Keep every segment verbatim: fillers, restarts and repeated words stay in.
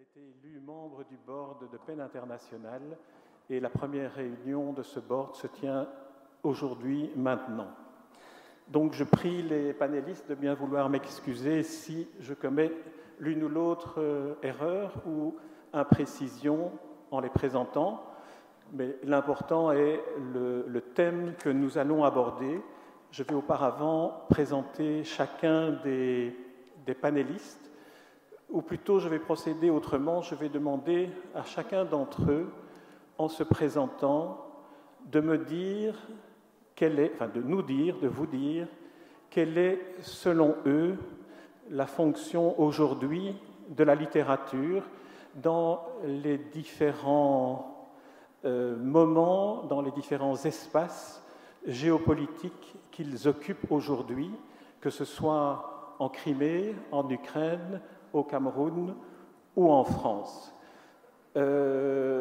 été élu membre du board de Pen International et la première réunion de ce board se tient aujourd'hui, maintenant. Donc je prie les panélistes de bien vouloir m'excuser si je commets l'une ou l'autre erreur ou imprécision en les présentant, mais l'important est le, le thème que nous allons aborder. Je vais auparavant présenter chacun des, des panélistes, ou plutôt je vais procéder autrement, je vais demander à chacun d'entre eux, en se présentant, de me dire quelle est, enfin de nous dire, de vous dire, quelle est, selon eux, la fonction aujourd'hui de la littérature dans les différents euh, moments, dans les différents espaces géopolitiques qu'ils occupent aujourd'hui, que ce soit en Crimée, en Ukraine, au Cameroun ou en France. Euh,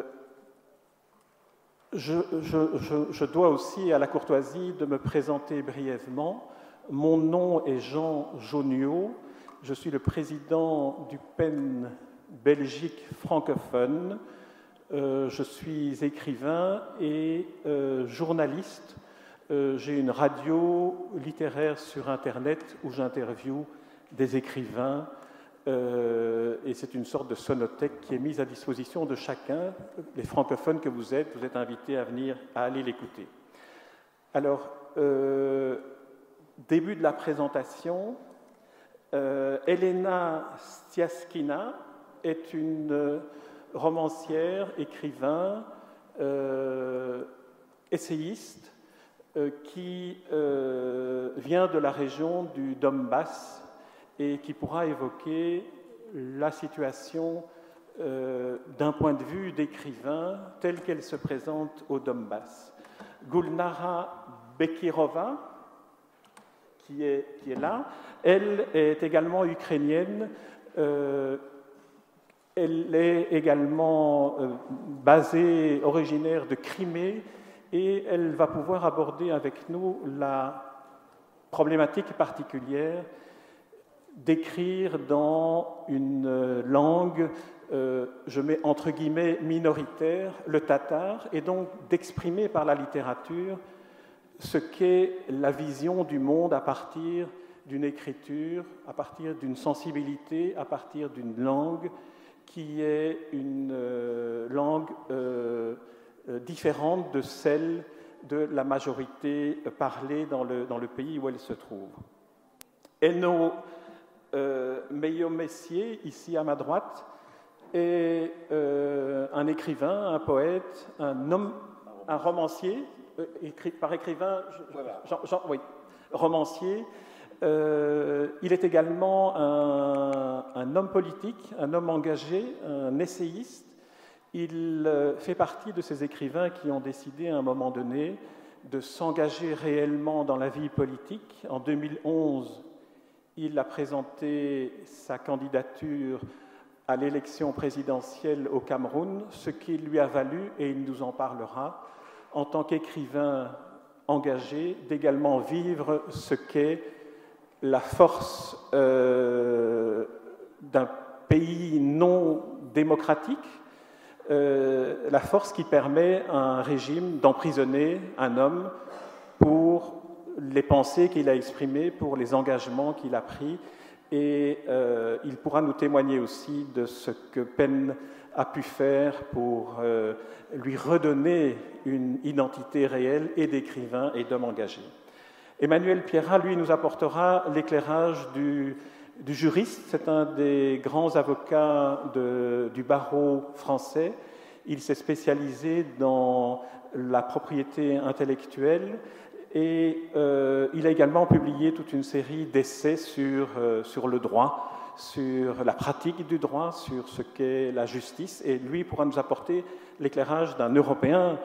je, je, je, je dois aussi à la courtoisie de me présenter brièvement. Mon nom est Jean Jauniot, je suis le président du Pen Belgique francophone, euh, je suis écrivain et euh, journaliste. Euh, j'ai une radio littéraire sur Internet où j'interviewe des écrivains, Euh, et c'est une sorte de sonothèque qui est mise à disposition de chacun. Les francophones que vous êtes, vous êtes invités à venir, à aller l'écouter. Alors, euh, début de la présentation, euh, Elena Stiaskina est une romancière, écrivain, euh, essayiste, euh, qui euh, vient de la région du Donbass, et qui pourra évoquer la situation euh, d'un point de vue d'écrivain telle qu'elle se présente au Donbass. Gulnara Bekirova, qui est, qui est là, elle est également ukrainienne, euh, elle est également euh, basée, originaire de Crimée, et elle va pouvoir aborder avec nous la problématique particulière d'écrire dans une langue, euh, je mets entre guillemets minoritaire, le tatar, et donc d'exprimer par la littérature ce qu'est la vision du monde à partir d'une écriture, à partir d'une sensibilité, à partir d'une langue qui est une euh, langue euh, euh, différente de celle de la majorité parlée dans le, dans le pays où elle se trouve. Enno Euh, Meillot Messier, ici à ma droite, est euh, un écrivain, un poète, un homme, un romancier, euh, écrit, par écrivain, voilà. Jean, Jean, oui, romancier. Euh, il est également un, un homme politique, un homme engagé, un essayiste. Il euh, fait partie de ces écrivains qui ont décidé à un moment donné de s'engager réellement dans la vie politique. En deux mille onze, il a présenté sa candidature à l'élection présidentielle au Cameroun, ce qui lui a valu, et il nous en parlera, en tant qu'écrivain engagé, d'également vivre ce qu'est la force euh, d'un pays non démocratique, euh, la force qui permet à un régime d'emprisonner un homme pour les pensées qu'il a exprimées, pour les engagements qu'il a pris, et euh, il pourra nous témoigner aussi de ce que Pen a pu faire pour euh, lui redonner une identité réelle et d'écrivain et d'homme engagé. Emmanuel Pierrat, lui, nous apportera l'éclairage du, du juriste. C'est un des grands avocats de, du barreau français. Il s'est spécialisé dans la propriété intellectuelle, et euh, il a également publié toute une série d'essais sur, euh, sur le droit, sur la pratique du droit, sur ce qu'est la justice, et lui pourra nous apporter l'éclairage d'un Européen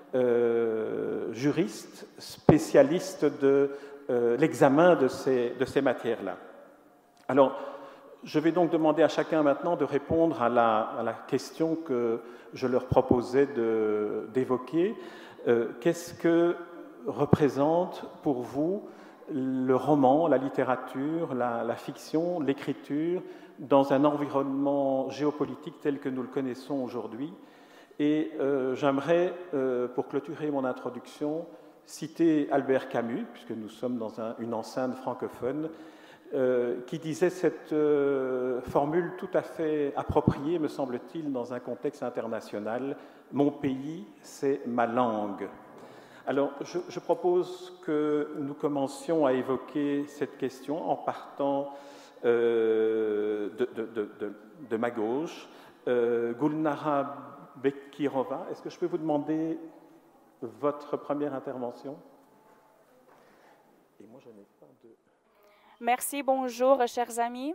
euh, juriste, spécialiste de euh, l'examen de ces, de ces matières-là. Alors, je vais donc demander à chacun maintenant de répondre à la, à la question que je leur proposais de, d'évoquer. Euh, qu'est-ce que représente pour vous le roman, la littérature, la, la fiction, l'écriture, dans un environnement géopolitique tel que nous le connaissons aujourd'hui. Et euh, j'aimerais, euh, pour clôturer mon introduction, citer Albert Camus, puisque nous sommes dans un, une enceinte francophone, euh, qui disait cette euh, formule tout à fait appropriée, me semble-t-il, dans un contexte international, « Mon pays, c'est ma langue ». Alors, je, je propose que nous commencions à évoquer cette question en partant euh, de, de, de, de, de ma gauche. Euh, Gulnara Bekirova, est-ce que je peux vous demander votre première intervention? Et moi, je n'ai pas de... Merci, bonjour, chers amis.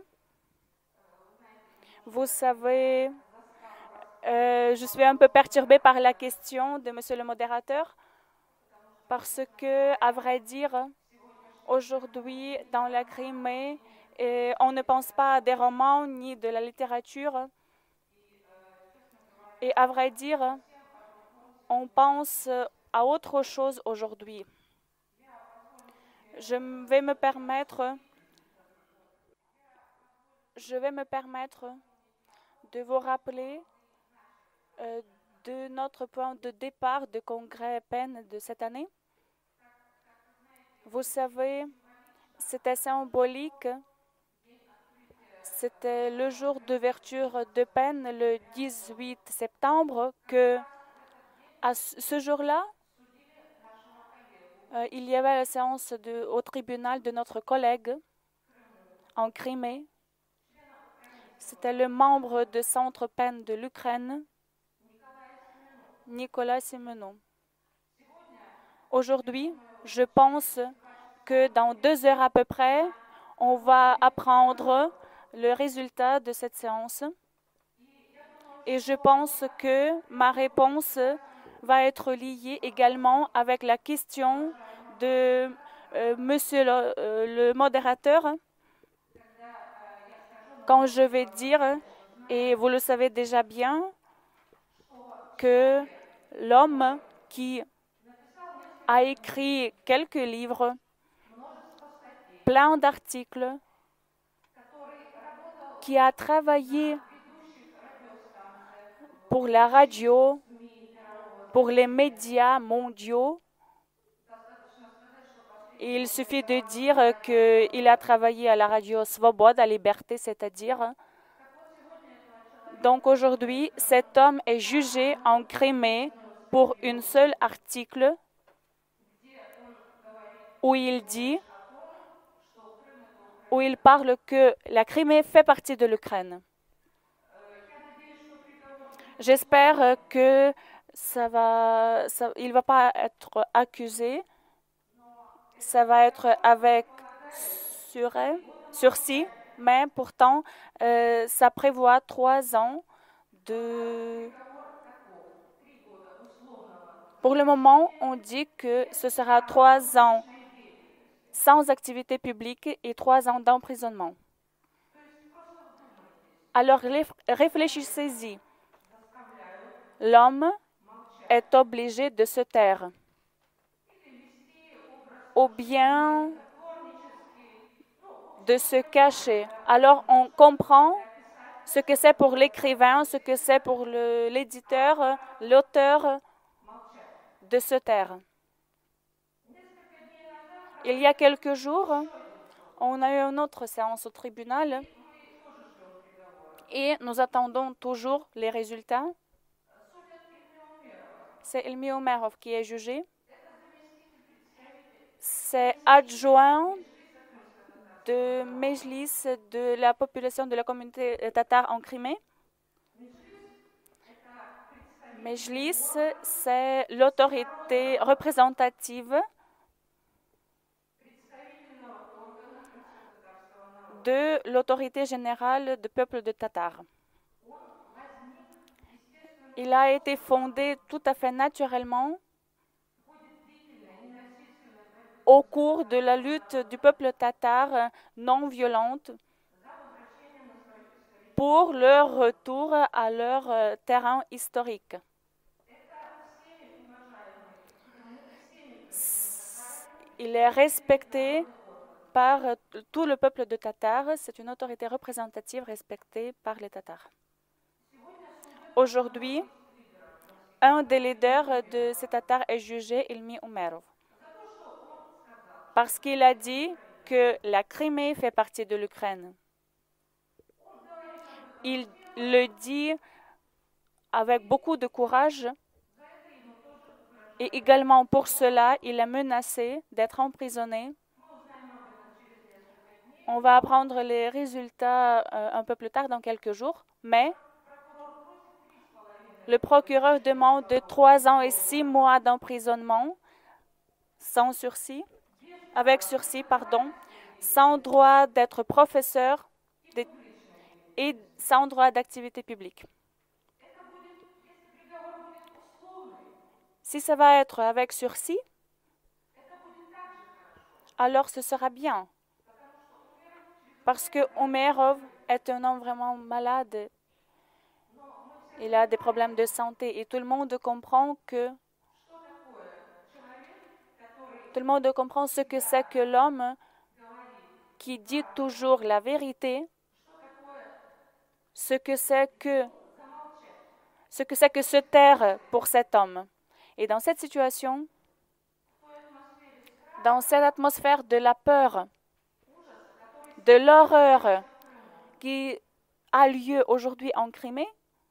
Vous savez, euh, je suis un peu perturbée par la question de monsieur le modérateur, parce que, à vrai dire, aujourd'hui, dans la Crimée, et on ne pense pas à des romans ni de la littérature. Et à vrai dire, on pense à autre chose aujourd'hui. Je vais me permettre, je vais me permettre de vous rappeler euh, de notre point de départ de congrès PEN de cette année. Vous savez, c'était symbolique. C'était le jour d'ouverture de PEN, le dix-huit septembre, que à ce jour-là, euh, il y avait la séance de, au tribunal de notre collègue en Crimée. C'était le membre de Centre PEN de l'Ukraine, Nicolas Simenon. Aujourd'hui, je pense que dans deux heures à peu près, on va apprendre le résultat de cette séance. Et je pense que ma réponse va être liée également avec la question de euh, monsieur le, euh, le modérateur. Quand je vais dire, et vous le savez déjà bien, que l'homme qui a écrit quelques livres, plein d'articles, qui a travaillé pour la radio, pour les médias mondiaux. Et il suffit de dire qu'il a travaillé à la radio Svoboda, Liberté, c'est-à-dire. Donc aujourd'hui, cet homme est jugé en Crimée pour un seul article où il dit, où il parle que la Crimée fait partie de l'Ukraine. J'espère que ça va, ça, il ne va pas être accusé. Ça va être avec sursis, mais pourtant, euh, ça prévoit trois ans de... Pour le moment, on dit que ce sera trois ans sans activité publique et trois ans d'emprisonnement. Alors, réfléchissez-y. L'homme est obligé de se taire. Ou bien de se cacher. Alors, on comprend ce que c'est pour l'écrivain, ce que c'est pour l'éditeur, l'auteur de se taire. Il y a quelques jours, on a eu une autre séance au tribunal et nous attendons toujours les résultats. C'est Ilmi Omerov qui est jugé. C'est adjoint de Mejlis de la population de la communauté tatare en Crimée. Mejlis, c'est l'autorité représentative de l'autorité générale du peuple de Tatar. Il a été fondé tout à fait naturellement au cours de la lutte du peuple tatar non violente pour leur retour à leur terrain historique. Il est respecté par tout le peuple de Tatars. C'est une autorité représentative respectée par les Tatars. Aujourd'hui, un des leaders de ces Tatars est jugé, Ilmi Umerov, parce qu'il a dit que la Crimée fait partie de l'Ukraine. Il le dit avec beaucoup de courage et également pour cela, il est menacé d'être emprisonné. On va apprendre les résultats euh, un peu plus tard, dans quelques jours, mais le procureur demande de trois ans et six mois d'emprisonnement sans sursis, avec sursis, pardon, sans droit d'être professeur et sans droit d'activité publique. Si ça va être avec sursis, alors ce sera bien. Parce que Umerov est un homme vraiment malade. Il a des problèmes de santé et tout le monde comprend que tout le monde comprend ce que c'est que l'homme qui dit toujours la vérité, ce que c'est que ce que c'est que se taire pour cet homme. Et dans cette situation, dans cette atmosphère de la peur, de l'horreur qui a lieu aujourd'hui en Crimée,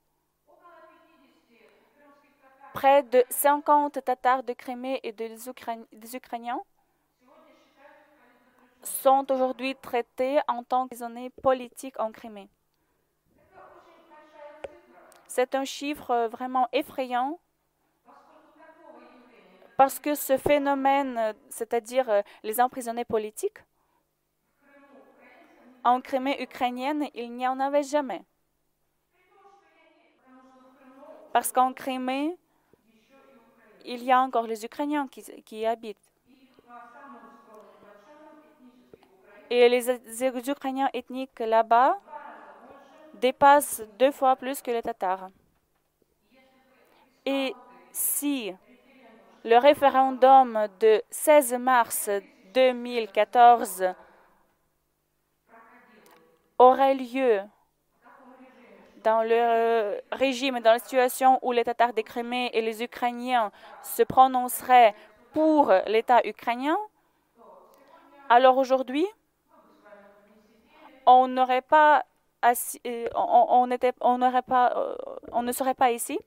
près de cinquante Tatars de Crimée et des, Ukra- des Ukrainiens sont aujourd'hui traités en tant que prisonniers politiques en Crimée. C'est un chiffre vraiment effrayant parce que ce phénomène, c'est-à-dire les emprisonnés politiques, en Crimée ukrainienne, il n'y en avait jamais. Parce qu'en Crimée, il y a encore les Ukrainiens qui, qui y habitent. Et les, les Ukrainiens ethniques là-bas dépassent deux fois plus que les Tatars. Et si le référendum de seize mars deux mille quatorze aurait lieu dans le régime, dans la situation où les Tatars de Crimée et les Ukrainiens se prononceraient pour l'État ukrainien, alors aujourd'hui, on n'aurait pas, assis, on, on, était, on, n'aurait pas, on ne serait pas ici.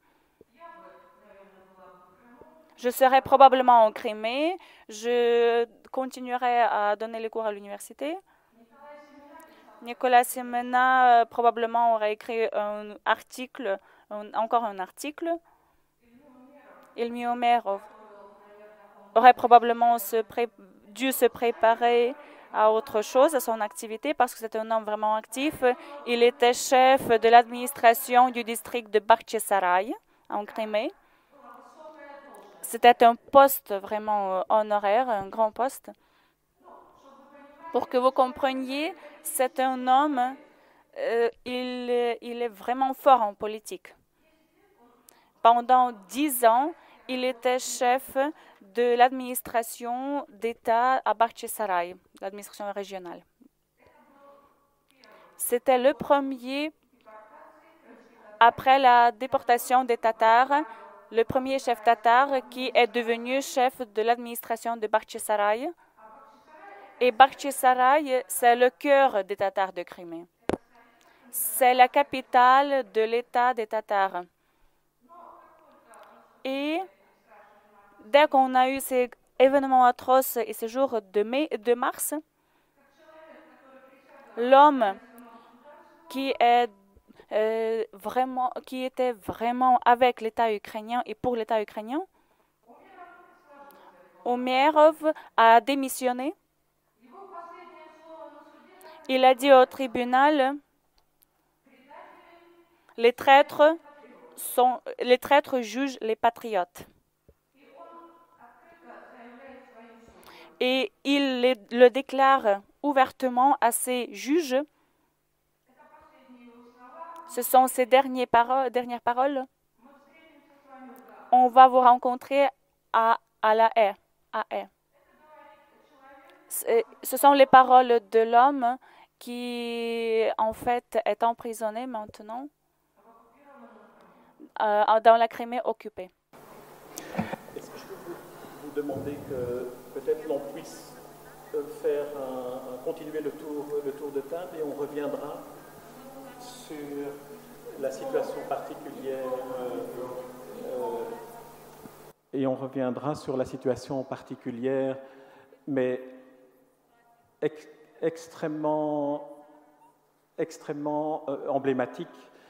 Je serais probablement en Crimée, je continuerai à donner les cours à l'université. Nicolas Semena euh, probablement aurait écrit un article, un, encore un article. Ilmi Umerov aurait probablement se pré, dû se préparer à autre chose, à son activité, parce que c'est un homme vraiment actif. Il était chef de l'administration du district de Bakhchisaray, en Crimée. C'était un poste vraiment euh, honoraire, un grand poste. Pour que vous compreniez, c'est un homme, euh, il, il est vraiment fort en politique. Pendant dix ans, il était chef de l'administration d'État à Bakhchisaray, l'administration régionale. C'était le premier, après la déportation des Tatars, le premier chef tatar qui est devenu chef de l'administration de Bakhchisaray. Et Bakhchisaray, c'est le cœur des Tatars de Crimée. C'est la capitale de l'État des Tatars. Et dès qu'on a eu ces événements atroces et ces jours de, mai, de mars, l'homme qui, est, euh, vraiment, qui était vraiment avec l'État ukrainien et pour l'État ukrainien, Umerov a démissionné. Il a dit au tribunal, les traîtres, sont, les traîtres jugent les patriotes. Et il le, le déclare ouvertement à ses juges. Ce sont ses dernières paroles. Dernières paroles. On va vous rencontrer à, à La Haye. À Haye. Ce sont les paroles de l'homme qui, en fait, est emprisonné maintenant euh, dans la Crimée occupée. Est-ce que je peux vous, vous demander que peut-être l'on puisse faire un, un, continuer le tour, le tour de table et on reviendra sur la situation particulière euh, euh, et on reviendra sur la situation particulière, mais ex extrêmement, extrêmement euh, emblématique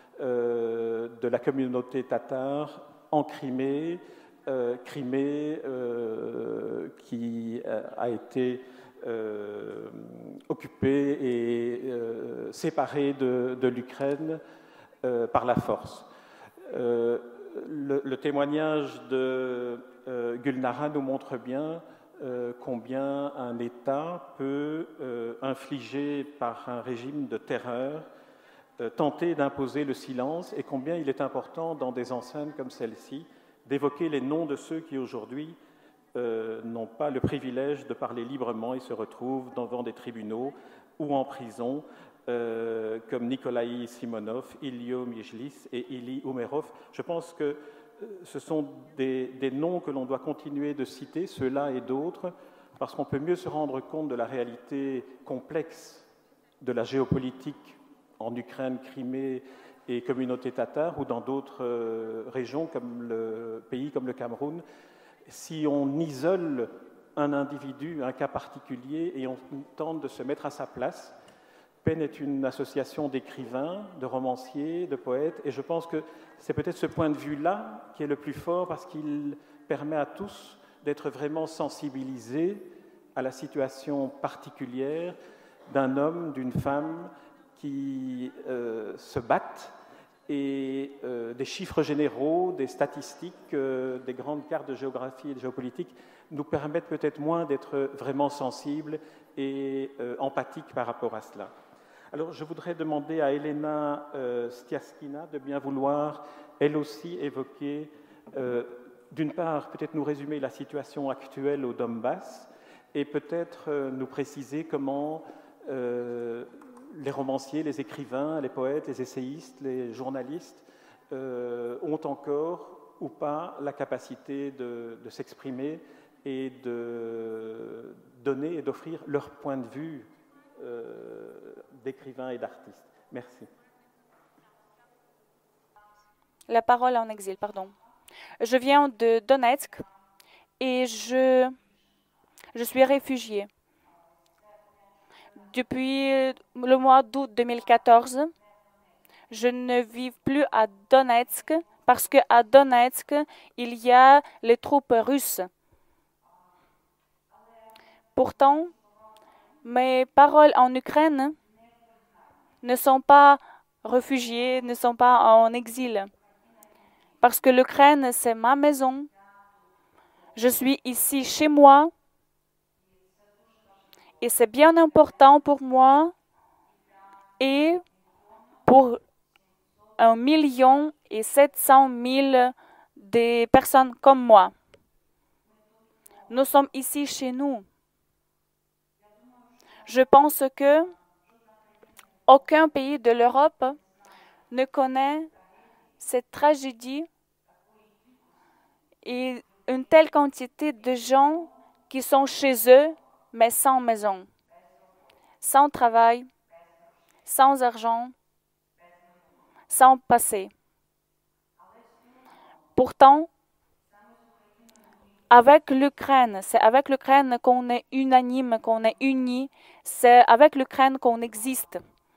euh, de la communauté tatar en Crimée, euh, Crimée euh, qui a été euh, occupée et euh, séparée de, de l'Ukraine euh, par la force. Euh, le, le témoignage de euh, Gulnara nous montre bien Euh, combien un État peut euh, infliger par un régime de terreur, euh, tenter d'imposer le silence, et combien il est important dans des enceintes comme celle-ci d'évoquer les noms de ceux qui aujourd'hui euh, n'ont pas le privilège de parler librement et se retrouvent devant des tribunaux ou en prison, euh, comme Nikolai Simonov, Ilyo Mijlis et Ili Umerov. Je pense que ce sont des, des noms que l'on doit continuer de citer, ceux-là et d'autres, parce qu'on peut mieux se rendre compte de la réalité complexe de la géopolitique en Ukraine, Crimée et communauté tatare, ou dans d'autres euh, régions, comme le pays comme le Cameroun. Si on isole un individu, un cas particulier, et on tente de se mettre à sa place, PEN est une association d'écrivains, de romanciers, de poètes, et je pense que c'est peut-être ce point de vue-là qui est le plus fort parce qu'il permet à tous d'être vraiment sensibilisés à la situation particulière d'un homme, d'une femme qui euh, se battent et euh, des chiffres généraux, des statistiques, euh, des grandes cartes de géographie et de géopolitique nous permettent peut-être moins d'être vraiment sensibles et euh, empathiques par rapport à cela. Alors, je voudrais demander à Elena euh, Stiaskina de bien vouloir, elle aussi, évoquer, euh, d'une part, peut-être nous résumer la situation actuelle au Donbass et peut-être euh, nous préciser comment euh, les romanciers, les écrivains, les poètes, les essayistes, les journalistes euh, ont encore ou pas la capacité de, de s'exprimer et de donner et d'offrir leur point de vue euh, d'écrivains et d'artistes. Merci. La parole en exil, pardon. Je viens de Donetsk et je, je suis réfugiée. Depuis le mois d'août deux mille quatorze, je ne vis plus à Donetsk parce qu'à Donetsk, il y a les troupes russes. Pourtant, mes paroles en Ukraine ne sont pas réfugiées, ne sont pas en exil. Parce que l'Ukraine, c'est ma maison. Je suis ici chez moi. Et c'est bien important pour moi et pour un million et sept cent mille des personnes comme moi. Nous sommes ici chez nous. Je pense que aucun pays de l'Europe ne connaît cette tragédie et une telle quantité de gens qui sont chez eux, mais sans maison, sans travail, sans argent, sans passé. Pourtant, avec l'Ukraine, c'est avec l'Ukraine qu'on est unanime, qu'on est unis, c'est avec l'Ukraine qu'on existe.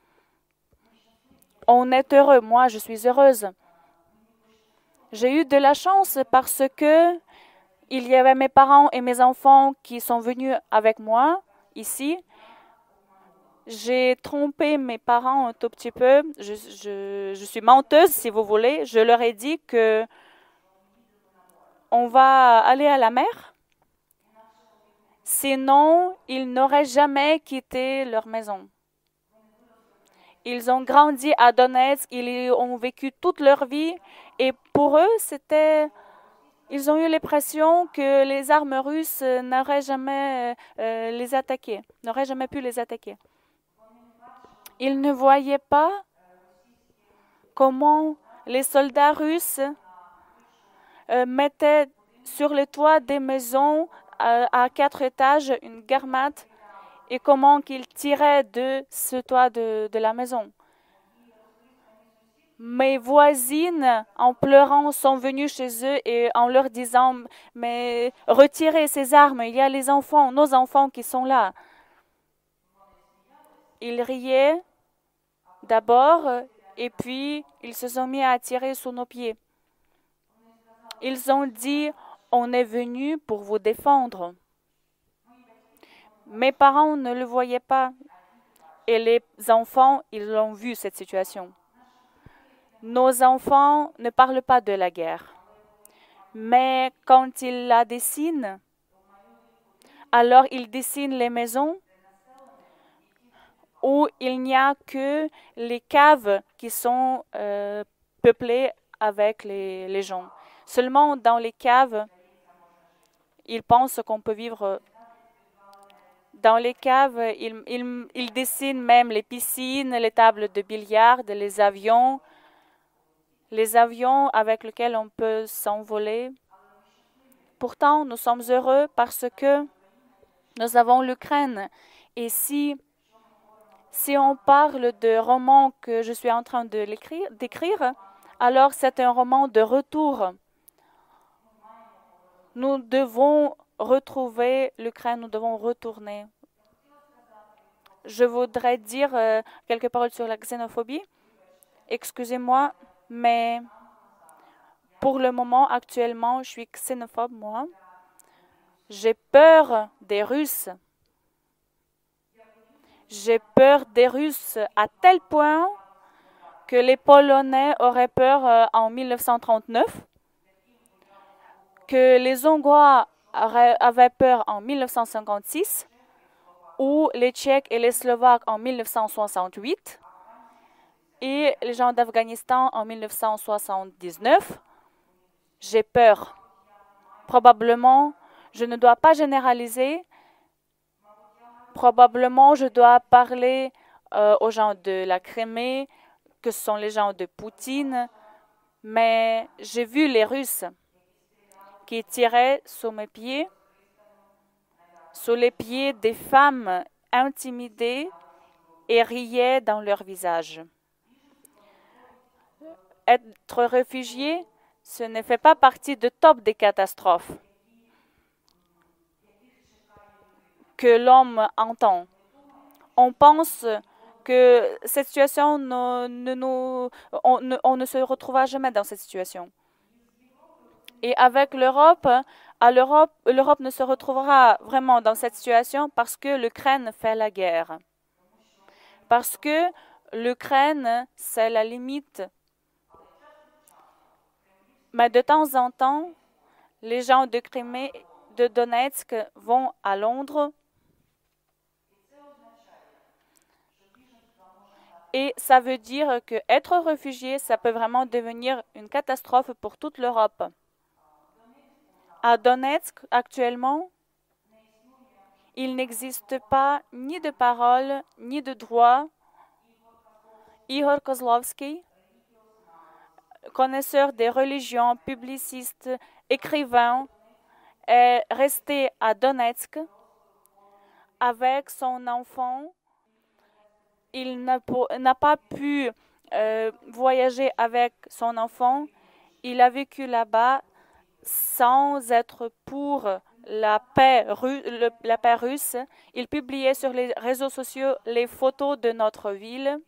On est heureux, moi je suis heureuse. J'ai eu de la chance parce que il y avait mes parents et mes enfants qui sont venus avec moi ici. J'ai trompé mes parents un tout petit peu. Je, je, je suis menteuse, si vous voulez. Je leur ai dit que on va aller à la mer. Sinon, ils n'auraient jamais quitté leur maison. Ils ont grandi à Donetsk, ils ont vécu toute leur vie et pour eux, c'était Ils ont eu l'impression que les armes russes n'auraient jamais euh, les attaqué, n'auraient jamais pu les attaquer. Ils ne voyaient pas comment les soldats russes euh, mettaient sur le toit des maisons à, à quatre étages une garmate et comment qu'ils tiraient de ce toit de, de la maison. Mes voisines, en pleurant, sont venues chez eux et en leur disant « Mais retirez ces armes, il y a les enfants, nos enfants qui sont là. » Ils riaient d'abord et puis ils se sont mis à tirer sous nos pieds. Ils ont dit « On est venu pour vous défendre. » Mes parents ne le voyaient pas et les enfants, ils ont vu cette situation. Nos enfants ne parlent pas de la guerre, mais quand ils la dessinent, alors ils dessinent les maisons où il n'y a que les caves qui sont euh, peuplées avec les, les gens. Seulement dans les caves, ils pensent qu'on peut vivre. Dans les caves, ils, ils, ils dessinent même les piscines, les tables de billard, les avions, les avions avec lesquels on peut s'envoler. Pourtant, nous sommes heureux parce que nous avons l'Ukraine. Et si, si on parle de roman que je suis en train de l'écrire, d'écrire, alors c'est un roman de retour. Nous devons retrouver l'Ukraine, nous devons retourner. Je voudrais dire euh, quelques paroles sur la xénophobie. Excusez-moi, mais pour le moment, actuellement, je suis xénophobe, moi. J'ai peur des Russes. J'ai peur des Russes à tel point que les Polonais auraient peur euh, en mille neuf cent trente-neuf, que les Hongrois avaient peur en mille neuf cent cinquante-six, ou les Tchèques et les Slovaques en mille neuf cent soixante-huit, et les gens d'Afghanistan en mille neuf cent soixante-dix-neuf. J'ai peur. Probablement, je ne dois pas généraliser. Probablement, je dois parler euh, aux gens de la Crimée, que ce sont les gens de Poutine. Mais j'ai vu les Russes qui tiraient sous mes pieds, sous les pieds des femmes intimidées et riaient dans leur visage. Être réfugié, ce ne fait pas partie du top des catastrophes que l'homme entend. On pense que cette situation, ne, ne nous, on, ne, on ne se retrouvera jamais dans cette situation. Et avec l'Europe, à l'Europe, l'Europe ne se retrouvera vraiment dans cette situation parce que l'Ukraine fait la guerre. Parce que l'Ukraine, c'est la limite. Mais de temps en temps, les gens de Crimée, de Donetsk vont à Londres et ça veut dire qu'être réfugié, ça peut vraiment devenir une catastrophe pour toute l'Europe. À Donetsk, actuellement, il n'existe pas ni de parole, ni de droit. Ihor Kozlovsky, connaisseur des religions, publiciste, écrivain, est resté à Donetsk avec son enfant. Il n'a pas pu euh, voyager avec son enfant. Il a vécu là-bas sans être pour la paix, ru le, la paix russe. Il publiait sur les réseaux sociaux les photos de notre ville.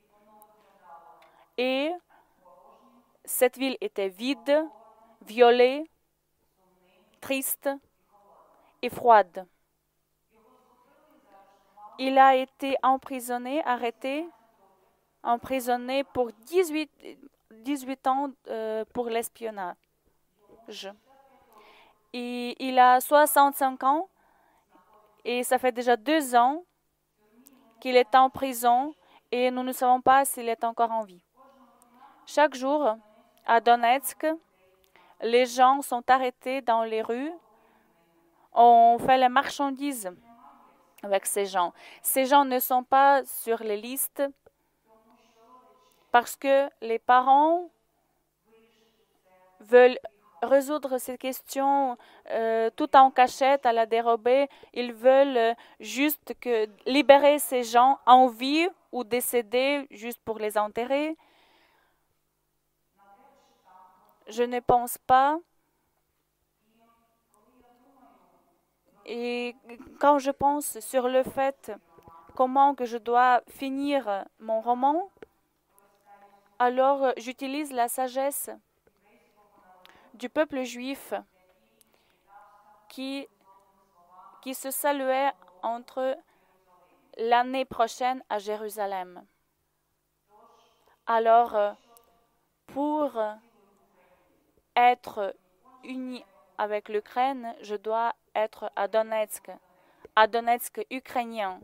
Et cette ville était vide, violée, triste et froide. Il a été emprisonné, arrêté, emprisonné pour dix-huit, dix-huit ans euh, pour l'espionnage. Et il a soixante-cinq ans et ça fait déjà deux ans qu'il est en prison et nous ne savons pas s'il est encore en vie. Chaque jour, à Donetsk, les gens sont arrêtés dans les rues. On fait la marchandise avec ces gens. Ces gens ne sont pas sur les listes parce que les parents veulent résoudre ces questions euh, tout en cachette, à la dérobée. Ils veulent juste que libérer ces gens en vie ou décédés juste pour les enterrer. Je ne pense pas. Et quand je pense sur le fait comment que je dois finir mon roman, alors j'utilise la sagesse du peuple juif qui, qui se saluait entre l'année prochaine à Jérusalem. Alors, pour être uni avec l'Ukraine, je dois être à Donetsk, à Donetsk ukrainien.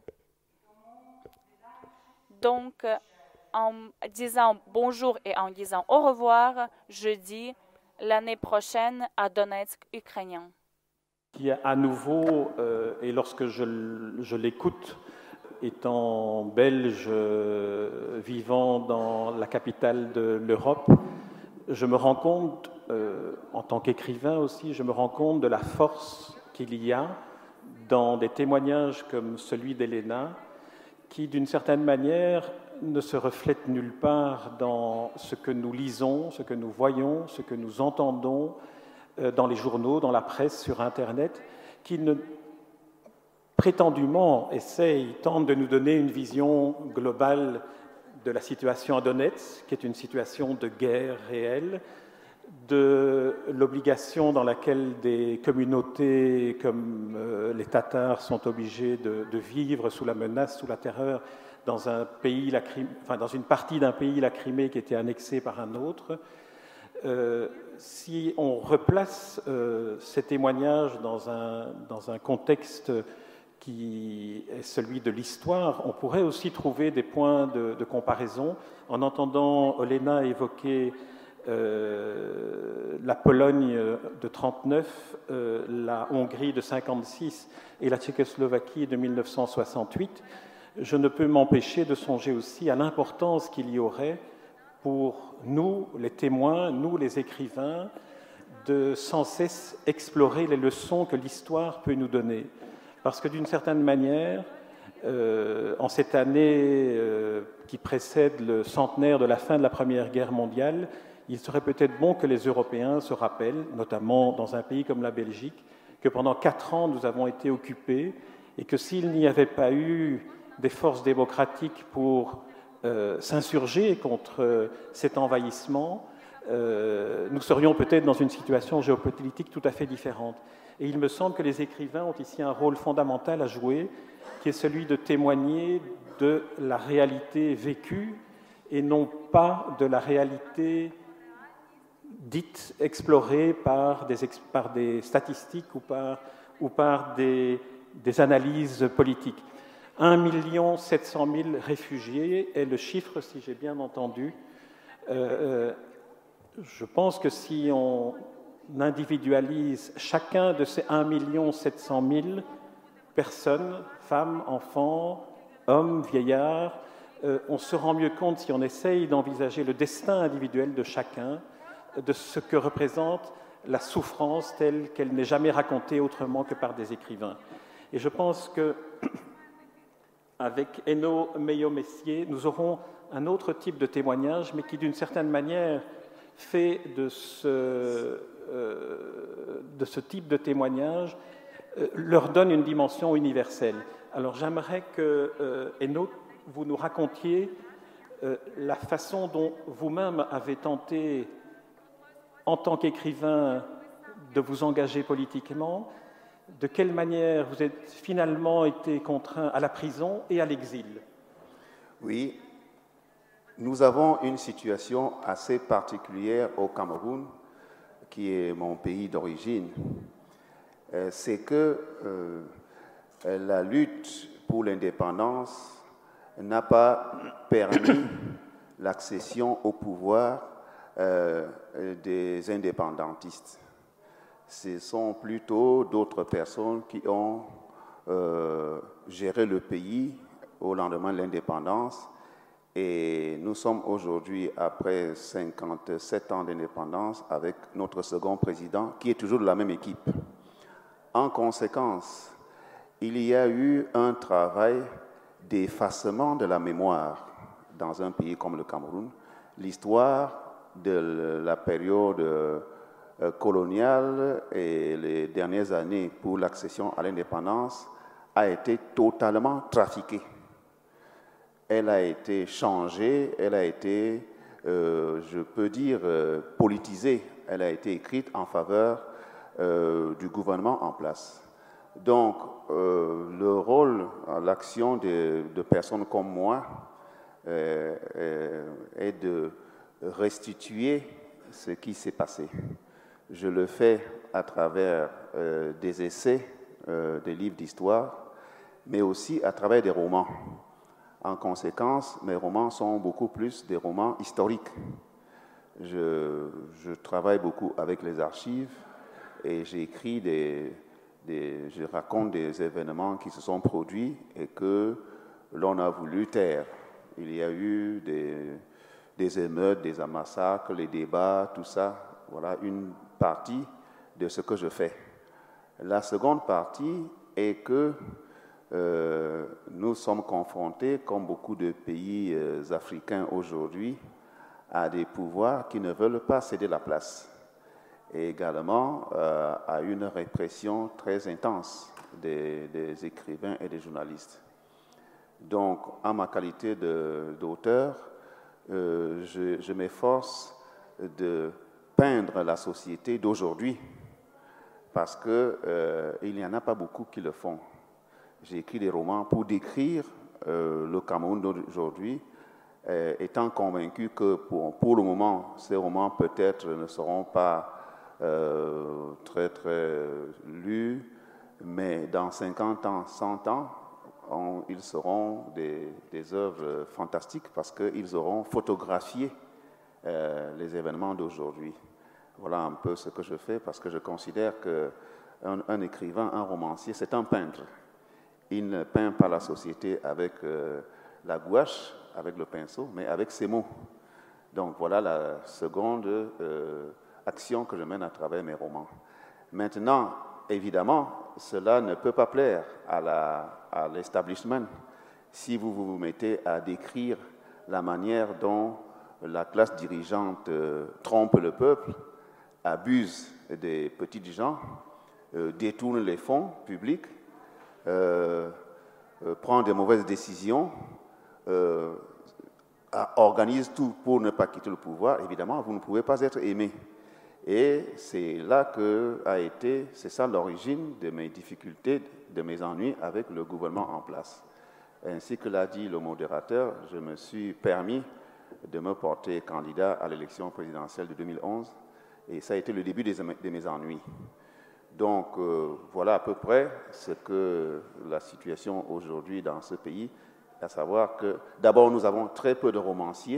Donc, en disant bonjour et en disant au revoir, je dis l'année prochaine à Donetsk ukrainien. Qui à nouveau, euh, et lorsque je, je l'écoute, étant belge, euh, vivant dans la capitale de l'Europe, je me rends compte, euh, en tant qu'écrivain aussi, je me rends compte de la force qu'il y a dans des témoignages comme celui d'Elena, qui d'une certaine manière ne se reflète nulle part dans ce que nous lisons, ce que nous voyons, ce que nous entendons euh, dans les journaux, dans la presse, sur Internet, qui ne prétendument essaye, tente de nous donner une vision globale de la situation à Donetsk, qui est une situation de guerre réelle, de l'obligation dans laquelle des communautés comme euh, les Tatars sont obligés de, de vivre sous la menace, sous la terreur, dans, un pays, la Crimée, enfin, dans une partie d'un pays, la Crimée, qui était annexée par un autre. Euh, si on replace euh, ces témoignages dans un, dans un contexte qui est celui de l'histoire, on pourrait aussi trouver des points de, de comparaison. En entendant Olena évoquer euh, la Pologne de trente-neuf, euh, la Hongrie de cinquante-six et la Tchécoslovaquie de mille neuf cent soixante-huit, je ne peux m'empêcher de songer aussi à l'importance qu'il y aurait pour nous, les témoins, nous, les écrivains, de sans cesse explorer les leçons que l'histoire peut nous donner. Parce que d'une certaine manière, euh, en cette année euh, qui précède le centenaire de la fin de la Première Guerre mondiale, il serait peut-être bon que les Européens se rappellent, notamment dans un pays comme la Belgique, que pendant quatre ans nous avons été occupés et que s'il n'y avait pas eu des forces démocratiques pour euh, s'insurger contre euh, cet envahissement, euh, nous serions peut-être dans une situation géopolitique tout à fait différente. Et il me semble que les écrivains ont ici un rôle fondamental à jouer, qui est celui de témoigner de la réalité vécue et non pas de la réalité dite explorée par des, par des statistiques ou par, ou par des, des analyses politiques. un million sept cent mille réfugiés est le chiffre, si j'ai bien entendu. Euh, je pense que si on individualise chacun de ces un million sept cent mille personnes, femmes, enfants, hommes, vieillards, euh, on se rend mieux compte, si on essaye d'envisager le destin individuel de chacun, de ce que représente la souffrance telle qu'elle n'est jamais racontée autrement que par des écrivains. Et je pense que avec Eno Meyo-Messier, nous aurons un autre type de témoignage, mais qui d'une certaine manière fait de ce, euh, de ce type de témoignage, euh, leur donne une dimension universelle. Alors j'aimerais que, euh, Eno, vous nous racontiez euh, la façon dont vous-même avez tenté, en tant qu'écrivain, de vous engager politiquement, de quelle manière vous êtes finalement été contraint à la prison et à l'exil. Oui, nous avons une situation assez particulière au Cameroun, qui est mon pays d'origine. Euh, c'est que euh, la lutte pour l'indépendance n'a pas permis l'accession au pouvoir euh, des indépendantistes. Ce sont plutôt d'autres personnes qui ont euh, géré le pays au lendemain de l'indépendance. Et nous sommes aujourd'hui, après cinquante-sept ans d'indépendance, avec notre second président, qui est toujours de la même équipe. En conséquence, il y a eu un travail d'effacement de la mémoire dans un pays comme le Cameroun. L'histoire de la période euh, coloniale et les dernières années pour l'accession à l'indépendance a été totalement trafiquée. Elle a été changée, elle a été, euh, je peux dire, euh, politisée. Elle a été écrite en faveur euh, du gouvernement en place. Donc, euh, le rôle, l'action de, de personnes comme moi euh, euh, est de restituer ce qui s'est passé. Je le fais à travers euh, des essais, euh, des livres d'histoire, mais aussi à travers des romans. En conséquence, mes romans sont beaucoup plus des romans historiques. Je, je travaille beaucoup avec les archives et j'écris des, des, je raconte des événements qui se sont produits et que l'on a voulu taire. Il y a eu des, des émeutes, des massacres, les débats, tout ça. Voilà une partie de ce que je fais. La seconde partie est que Euh, nous sommes confrontés, comme beaucoup de pays euh, africains aujourd'hui, à des pouvoirs qui ne veulent pas céder la place et également euh, à une répression très intense des, des écrivains et des journalistes. Donc, en ma qualité d'auteur, euh, je, je m'efforce de peindre la société d'aujourd'hui parce qu'il euh, n'y en a pas beaucoup qui le font. J'ai écrit des romans pour décrire euh, le Cameroun d'aujourd'hui, euh, étant convaincu que pour, pour le moment, ces romans peut-être ne seront pas euh, très très lus, mais dans cinquante ans, cent ans, on, ils seront des, des œuvres fantastiques parce qu'ils auront photographié euh, les événements d'aujourd'hui. Voilà un peu ce que je fais parce que je considère qu'un un écrivain, un romancier, c'est un peintre. Il ne peint pas la société avec euh, la gouache, avec le pinceau, mais avec ses mots. Donc voilà la seconde euh, action que je mène à travers mes romans. Maintenant, évidemment, cela ne peut pas plaire à l'establishment si vous vous mettez à décrire la manière dont la classe dirigeante euh, trompe le peuple, abuse des petits gens, euh, détourne les fonds publics, Euh, euh, prend de mauvaises décisions, euh, organise tout pour ne pas quitter le pouvoir, évidemment, vous ne pouvez pas être aimé. Et c'est là que a été, c'est ça l'origine de mes difficultés, de mes ennuis avec le gouvernement en place. Ainsi que l'a dit le modérateur, je me suis permis de me porter candidat à l'élection présidentielle de deux mille onze, et ça a été le début des, de mes ennuis. Donc, euh, voilà à peu près ce que la situation aujourd'hui dans ce pays, à savoir que d'abord, nous avons très peu de romanciers.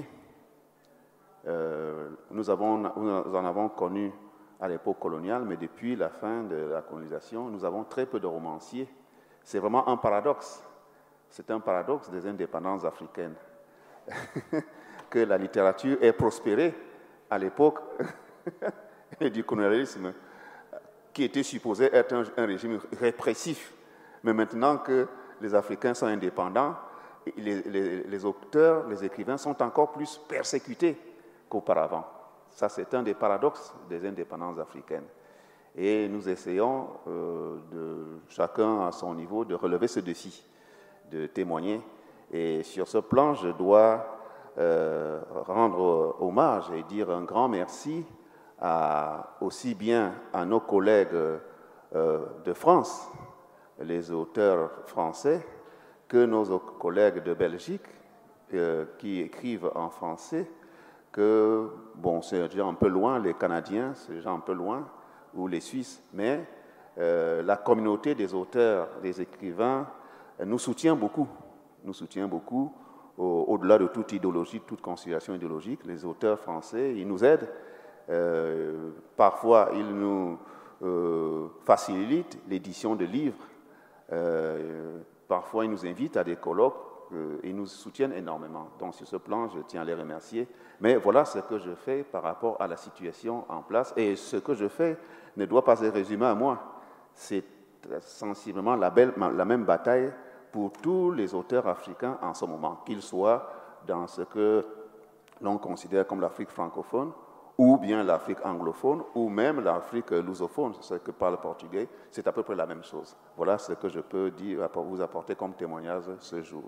Euh, nous, avons, nous en avons connu à l'époque coloniale, mais depuis la fin de la colonisation, nous avons très peu de romanciers. C'est vraiment un paradoxe. C'est un paradoxe des indépendances africaines. Que la littérature ait prospéré à l'époque du colonialisme, qui était supposé être un, un régime répressif. Mais maintenant que les Africains sont indépendants, les, les, les auteurs, les écrivains sont encore plus persécutés qu'auparavant. Ça, c'est un des paradoxes des indépendances africaines. Et nous essayons, euh, de, chacun à son niveau, de relever ce défi, de témoigner. Et sur ce plan, je dois euh, rendre hommage et dire un grand merci À, aussi bien à nos collègues euh, de France, les auteurs français, que nos collègues de Belgique euh, qui écrivent en français, que, bon, c'est déjà un peu loin, les Canadiens, c'est déjà un peu loin, ou les Suisses, mais euh, la communauté des auteurs, des écrivains, nous soutient beaucoup, nous soutient beaucoup au-delà de toute idéologie, toute considération idéologique. Les auteurs français, ils nous aident. Euh, parfois, ils nous euh, facilitent l'édition de livres. Euh, parfois, ils nous invitent à des colloques euh, et nous soutiennent énormément. Donc, sur ce plan, je tiens à les remercier. Mais voilà ce que je fais par rapport à la situation en place. Et ce que je fais ne doit pas se résumer à moi. C'est sensiblement la, belle, la même bataille pour tous les auteurs africains en ce moment, qu'ils soient dans ce que l'on considère comme l'Afrique francophone, ou bien l'Afrique anglophone, ou même l'Afrique lusophone, ce que parle portugais, c'est à peu près la même chose. Voilà ce que je peux dire, vous apporter comme témoignage ce jour.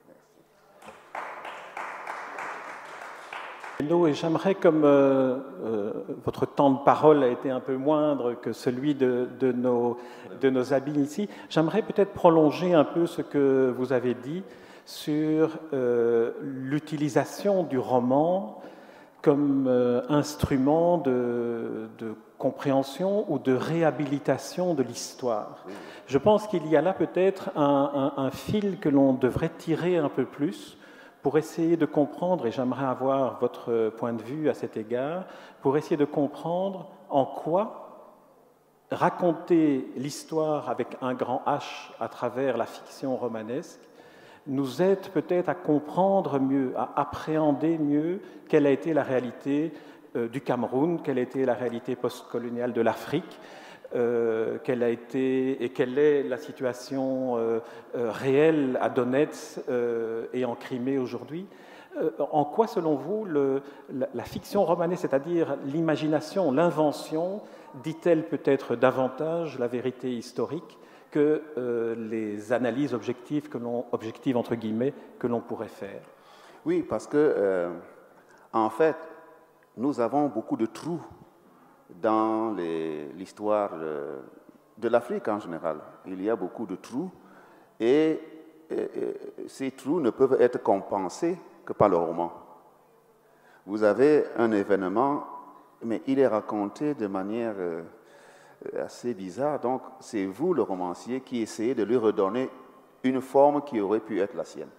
Hello, et j'aimerais, comme euh, euh, votre temps de parole a été un peu moindre que celui de, de, nos, de nos amis ici, j'aimerais peut-être prolonger un peu ce que vous avez dit sur euh, l'utilisation du roman comme euh, instrument de, de compréhension ou de réhabilitation de l'histoire. Je pense qu'il y a là peut-être un, un, un fil que l'on devrait tirer un peu plus pour essayer de comprendre, et j'aimerais avoir votre point de vue à cet égard, pour essayer de comprendre en quoi raconter l'histoire avec un grand H à travers la fiction romanesque nous aide peut-être à comprendre mieux, à appréhender mieux quelle a été la réalité euh, du Cameroun, quelle a été la réalité postcoloniale de l'Afrique, euh, quelle a été et quelle est la situation euh, euh, réelle à Donetsk euh, et en Crimée aujourd'hui. Euh, en quoi, selon vous, le, la, la fiction romanesque, c'est-à-dire l'imagination, l'invention, dit-elle peut-être davantage la vérité historique que euh, les analyses objectives, que l'on, objectives entre guillemets, que l'on pourrait faire? Oui, parce que, euh, en fait, nous avons beaucoup de trous dans les, l'histoire de, de l'Afrique en général. Il y a beaucoup de trous et, et, et ces trous ne peuvent être compensés que par le roman. Vous avez un événement, mais il est raconté de manière euh, assez bizarre. Donc, c'est vous, le romancier, qui essayez de lui redonner une forme qui aurait pu être la sienne.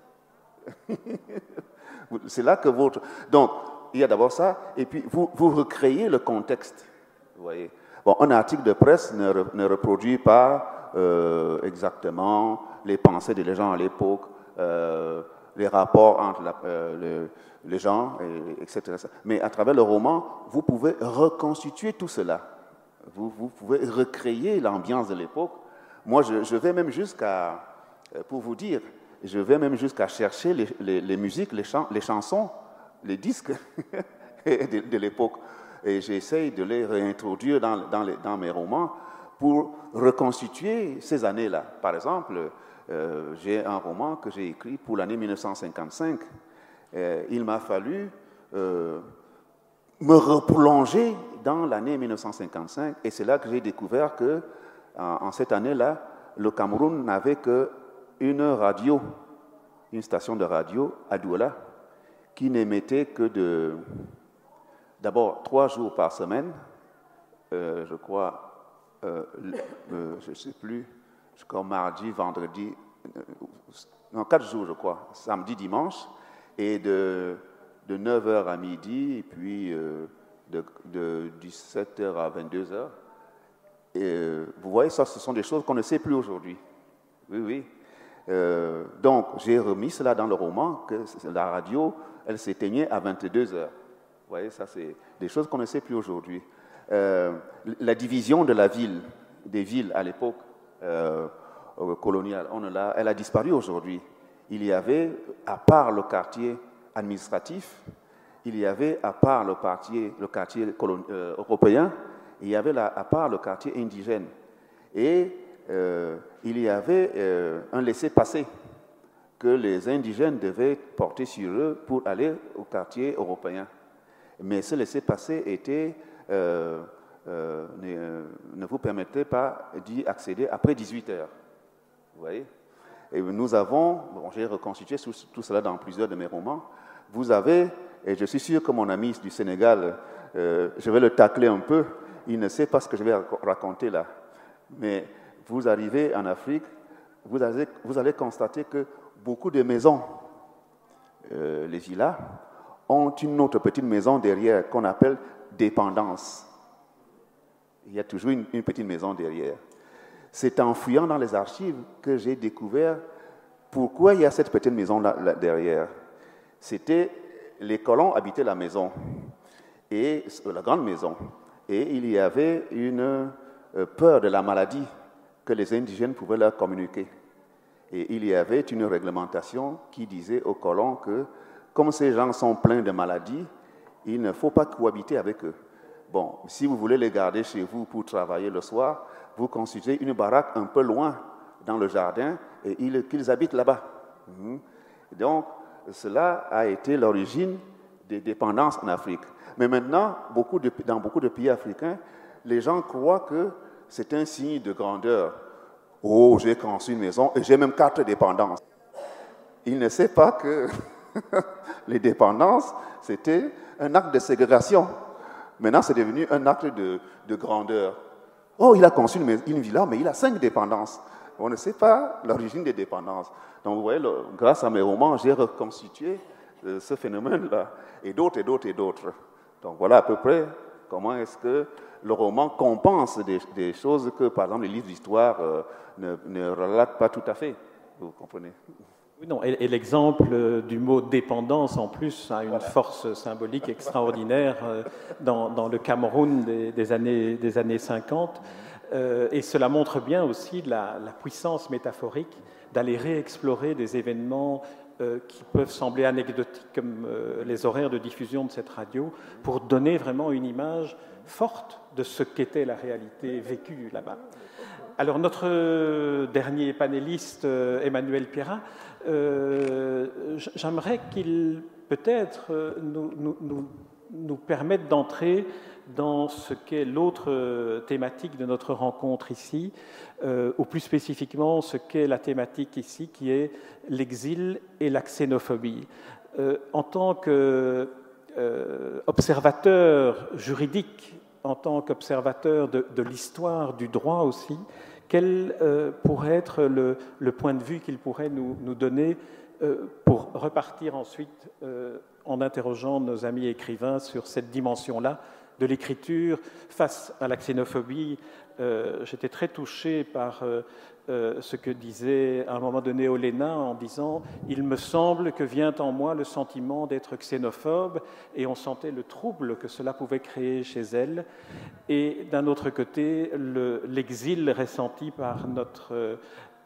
C'est là que votre... Donc, il y a d'abord ça, et puis vous, vous recréez le contexte. Vous voyez. Bon, un article de presse ne, re, ne reproduit pas euh, exactement les pensées des gens à l'époque, euh, les rapports entre la, euh, le, les gens, et, et cetera. Mais à travers le roman, vous pouvez reconstituer tout cela. Vous, vous pouvez recréer l'ambiance de l'époque. Moi, je, je vais même jusqu'à, pour vous dire, je vais même jusqu'à chercher les, les, les musiques, les, chans, les chansons, les disques de, de l'époque. Et j'essaye de les réintroduire dans, dans, les, dans mes romans pour reconstituer ces années-là. Par exemple, euh, j'ai un roman que j'ai écrit pour l'année mille neuf cent cinquante-cinq. Euh, il m'a fallu euh, me replonger dans l'année mille neuf cent cinquante-cinq, et c'est là que j'ai découvert que, en, en cette année-là, le Cameroun n'avait qu'une radio, une station de radio à Douala, qui n'émettait que de, d'abord trois jours par semaine, euh, je crois, euh, euh, je ne sais plus, je crois mardi, vendredi, euh, non, quatre jours, je crois, samedi, dimanche, et de, de neuf heures à midi, et puis euh, de, de dix-sept heures à vingt-deux heures. Et euh, vous voyez, ça, ce sont des choses qu'on ne sait plus aujourd'hui. Oui, oui. Euh, donc, j'ai remis cela dans le roman, que la radio, elle s'éteignait à vingt-deux heures. Vous voyez, ça, c'est des choses qu'on ne sait plus aujourd'hui. Euh, la division de la ville, des villes à l'époque euh, coloniale, on l'a, elle a disparu aujourd'hui. Il y avait, à part le quartier administratif, il y avait, à part le quartier, le quartier colon, euh, européen, il y avait, là, à part le quartier indigène. Et euh, il y avait euh, un laissez-passer que les indigènes devaient porter sur eux pour aller au quartier européen. Mais ce laissez-passer était, euh, euh, ne, ne vous permettait pas d'y accéder après dix-huit heures. Vous voyez? Et nous avons, bon, j'ai reconstitué tout, tout cela dans plusieurs de mes romans. Vous avez, et je suis sûr que mon ami du Sénégal, euh, je vais le tacler un peu, il ne sait pas ce que je vais raconter là. Mais vous arrivez en Afrique, vous allez, vous allez constater que beaucoup de maisons, euh, les villas, ont une autre petite maison derrière qu'on appelle dépendance. Il y a toujours une, une petite maison derrière. C'est en fouillant dans les archives que j'ai découvert pourquoi il y a cette petite maison là, là derrière. C'était les colons habitaient la maison, et la grande maison, et il y avait une euh, peur de la maladie que les indigènes pouvaient leur communiquer. Et il y avait une réglementation qui disait aux colons que, comme ces gens sont pleins de maladies, il ne faut pas cohabiter avec eux. Bon, si vous voulez les garder chez vous pour travailler le soir, vous construisez une baraque un peu loin dans le jardin et ils, qu'ils habitent là-bas. Donc, cela a été l'origine des dépendances en Afrique. Mais maintenant, beaucoup de, dans beaucoup de pays africains, les gens croient que c'est un signe de grandeur. Oh, j'ai construit une maison et j'ai même quatre dépendances. Ils ne savent pas que les dépendances, c'était un acte de ségrégation. Maintenant, c'est devenu un acte de, de grandeur. Oh, il a construit une, une villa, mais il a cinq dépendances. On ne sait pas l'origine des dépendances. Donc, vous voyez, le, grâce à mes romans, j'ai reconstitué euh, ce phénomène-là, et d'autres, et d'autres, et d'autres. Donc, voilà à peu près comment est-ce que le roman compense des, des choses que, par exemple, les livres d'histoire euh, ne, ne relatent pas tout à fait. Vous comprenez ? Oui, non, et, et l'exemple du mot dépendance, en plus, a une voilà. force symbolique extraordinaire euh, dans, dans le Cameroun des, des, années, des années cinquante. Euh, et cela montre bien aussi la, la puissance métaphorique d'aller réexplorer des événements euh, qui peuvent sembler anecdotiques, comme euh, les horaires de diffusion de cette radio, pour donner vraiment une image forte de ce qu'était la réalité vécue là-bas. Alors, notre dernier panéliste, Emmanuel Pierrat, euh, j'aimerais qu'il, peut-être, nous, nous, nous, nous permette d'entrer dans ce qu'est l'autre thématique de notre rencontre ici, euh, ou plus spécifiquement ce qu'est la thématique ici, qui est l'exil et la xénophobie. Euh, en tant qu'observateur euh, juridique, en tant qu'observateur de, de l'histoire du droit aussi, quel euh, pourrait être le, le point de vue qu'il pourrait nous, nous donner euh, pour repartir ensuite euh, en interrogeant nos amis écrivains sur cette dimension-là de l'écriture face à la xénophobie. Euh, j'étais très touché par euh, euh, ce que disait à un moment donné Olena en disant « Il me semble que vient en moi le sentiment d'être xénophobe » et on sentait le trouble que cela pouvait créer chez elle. Et d'un autre côté, le, l'exil ressenti par notre,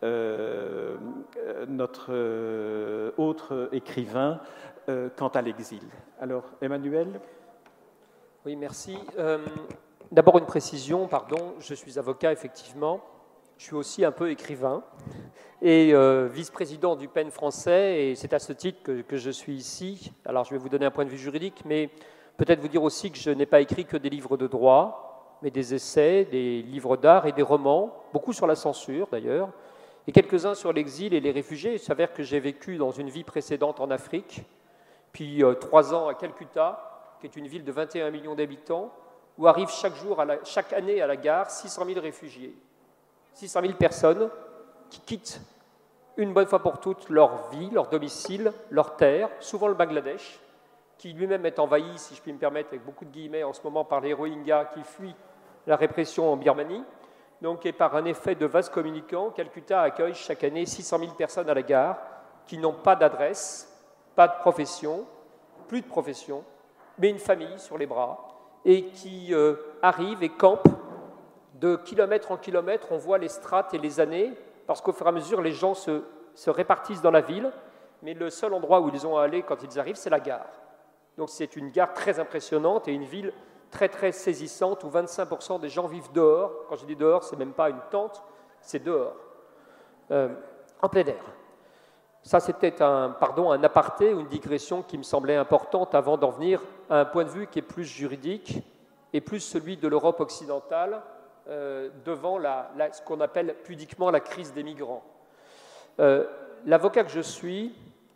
euh, notre euh, autre écrivain euh, quant à l'exil. Alors, Emmanuel ? Oui, merci. Euh, d'abord une précision, pardon, je suis avocat effectivement, je suis aussi un peu écrivain et euh, vice-président du P E N français, et c'est à ce titre que, que je suis ici. Alors je vais vous donner un point de vue juridique, mais peut-être vous dire aussi que je n'ai pas écrit que des livres de droit, mais des essais, des livres d'art et des romans, beaucoup sur la censure d'ailleurs, et quelques-uns sur l'exil et les réfugiés. Il s'avère que j'ai vécu dans une vie précédente en Afrique, puis euh, trois ans à Calcutta, qui est une ville de vingt et un millions d'habitants, où arrivent chaque, jour à la, chaque année à la gare six cent mille réfugiés. six cent mille personnes qui quittent une bonne fois pour toutes leur vie, leur domicile, leur terre, souvent le Bangladesh, qui lui-même est envahi, si je puis me permettre, avec beaucoup de guillemets en ce moment, par les Rohingyas qui fuient la répression en Birmanie. Donc, et par un effet de vase communicant, Calcutta accueille chaque année six cent mille personnes à la gare qui n'ont pas d'adresse, pas de profession, plus de profession, mais une famille sur les bras, et qui euh, arrivent et campent de kilomètre en kilomètre. On voit les strates et les années, parce qu'au fur et à mesure, les gens se, se répartissent dans la ville, mais le seul endroit où ils ont à aller quand ils arrivent, c'est la gare. Donc c'est une gare très impressionnante et une ville très très saisissante, où vingt-cinq pour cent des gens vivent dehors. Quand je dis dehors, c'est même pas une tente, c'est dehors, euh, en plein air. Ça, c'était un, pardon, un aparté ou une digression qui me semblait importante avant d'en venir à un point de vue qui est plus juridique et plus celui de l'Europe occidentale euh, devant la, la, ce qu'on appelle pudiquement la crise des migrants. Euh, l'avocat que je suis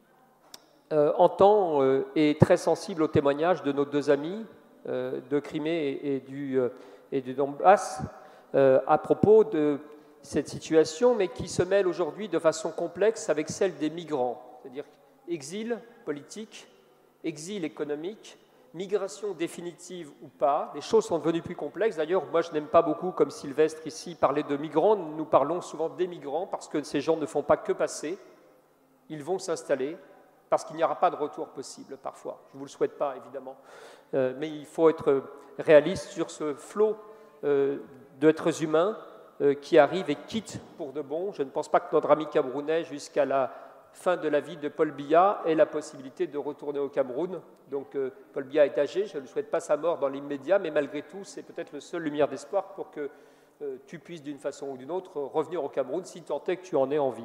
euh, entend euh, et est très sensible au témoignage de nos deux amis euh, de Crimée et, et, du, euh, et du Donbass euh, à propos de cette situation, mais qui se mêle aujourd'hui de façon complexe avec celle des migrants. C'est-à-dire, exil politique, exil économique, migration définitive ou pas. Les choses sont devenues plus complexes. D'ailleurs, moi, je n'aime pas beaucoup, comme Sylvestre ici, parler de migrants. Nous parlons souvent des migrants parce que ces gens ne font pas que passer. Ils vont s'installer parce qu'il n'y aura pas de retour possible parfois. Je ne vous le souhaite pas, évidemment. Euh, mais il faut être réaliste sur ce flot euh, d'êtres humains euh, qui arrivent et quittent pour de bon. Je ne pense pas que notre ami camerounais, jusqu'à la fin de la vie de Paul Biya, ait la possibilité de retourner au Cameroun. Donc euh, Paul Biya est âgé, je ne souhaite pas sa mort dans l'immédiat, mais malgré tout, c'est peut-être le seul lumière d'espoir pour que euh, tu puisses d'une façon ou d'une autre revenir au Cameroun si tant est que tu en aies envie.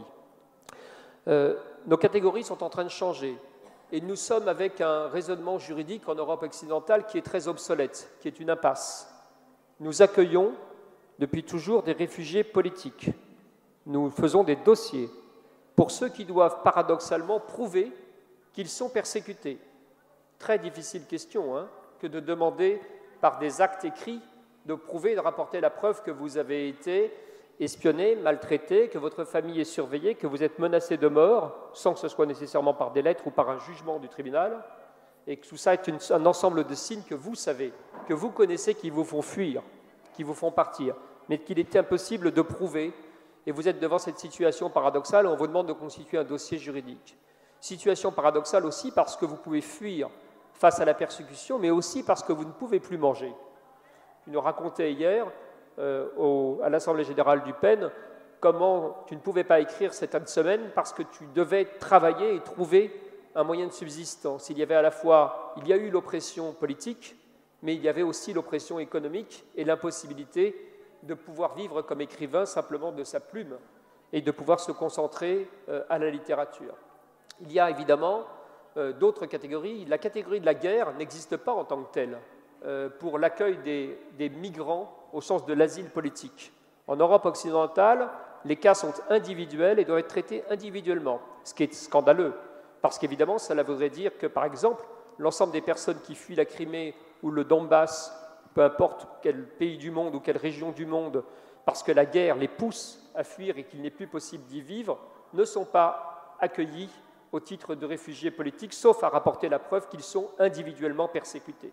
Euh, nos catégories sont en train de changer et nous sommes avec un raisonnement juridique en Europe occidentale qui est très obsolète, qui est une impasse. Nous accueillons depuis toujours des réfugiés politiques. Nous faisons des dossiers pour ceux qui doivent paradoxalement prouver qu'ils sont persécutés. Très difficile question hein, que de demander par des actes écrits de prouver, de rapporter la preuve que vous avez été espionné, maltraité, que votre famille est surveillée, que vous êtes menacé de mort, sans que ce soit nécessairement par des lettres ou par un jugement du tribunal, et que tout ça est une, un ensemble de signes que vous savez, que vous connaissez, qui vous font fuir, qui vous font partir, mais qu'il est impossible de prouver. Et vous êtes devant cette situation paradoxale où on vous demande de constituer un dossier juridique. Situation paradoxale aussi parce que vous pouvez fuir face à la persécution, mais aussi parce que vous ne pouvez plus manger. Tu nous racontais hier, euh, au, à l'Assemblée générale du P E N, comment tu ne pouvais pas écrire cette semaine parce que tu devais travailler et trouver un moyen de subsistance. Il y avait à la fois, il y a eu l'oppression politique, mais il y avait aussi l'oppression économique et l'impossibilité de pouvoir vivre comme écrivain simplement de sa plume et de pouvoir se concentrer euh, à la littérature. Il y a évidemment euh, d'autres catégories. La catégorie de la guerre n'existe pas en tant que telle euh, pour l'accueil des, des migrants au sens de l'asile politique. En Europe occidentale, les cas sont individuels et doivent être traités individuellement, ce qui est scandaleux, parce qu'évidemment, cela voudrait dire que, par exemple, l'ensemble des personnes qui fuient la Crimée ou le Donbass, peu importe quel pays du monde ou quelle région du monde, parce que la guerre les pousse à fuir et qu'il n'est plus possible d'y vivre, ne sont pas accueillis au titre de réfugiés politiques, sauf à rapporter la preuve qu'ils sont individuellement persécutés.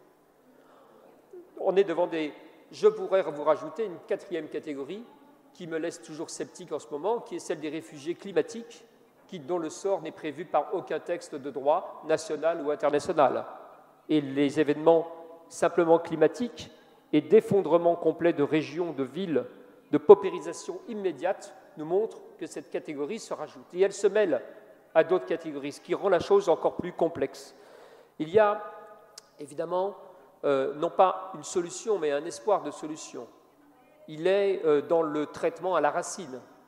On est devant des... Je pourrais vous rajouter une quatrième catégorie qui me laisse toujours sceptique en ce moment, qui est celle des réfugiés climatiques, qui, dont le sort n'est prévu par aucun texte de droit, national ou international. Et les événements simplement climatiques et d'effondrement complet de régions, de villes, de paupérisation immédiate nous montrent que cette catégorie se rajoute. Et elle se mêle à d'autres catégories, ce qui rend la chose encore plus complexe. Il y a évidemment euh, non pas une solution, mais un espoir de solution. Il est euh, dans le traitement à la racine.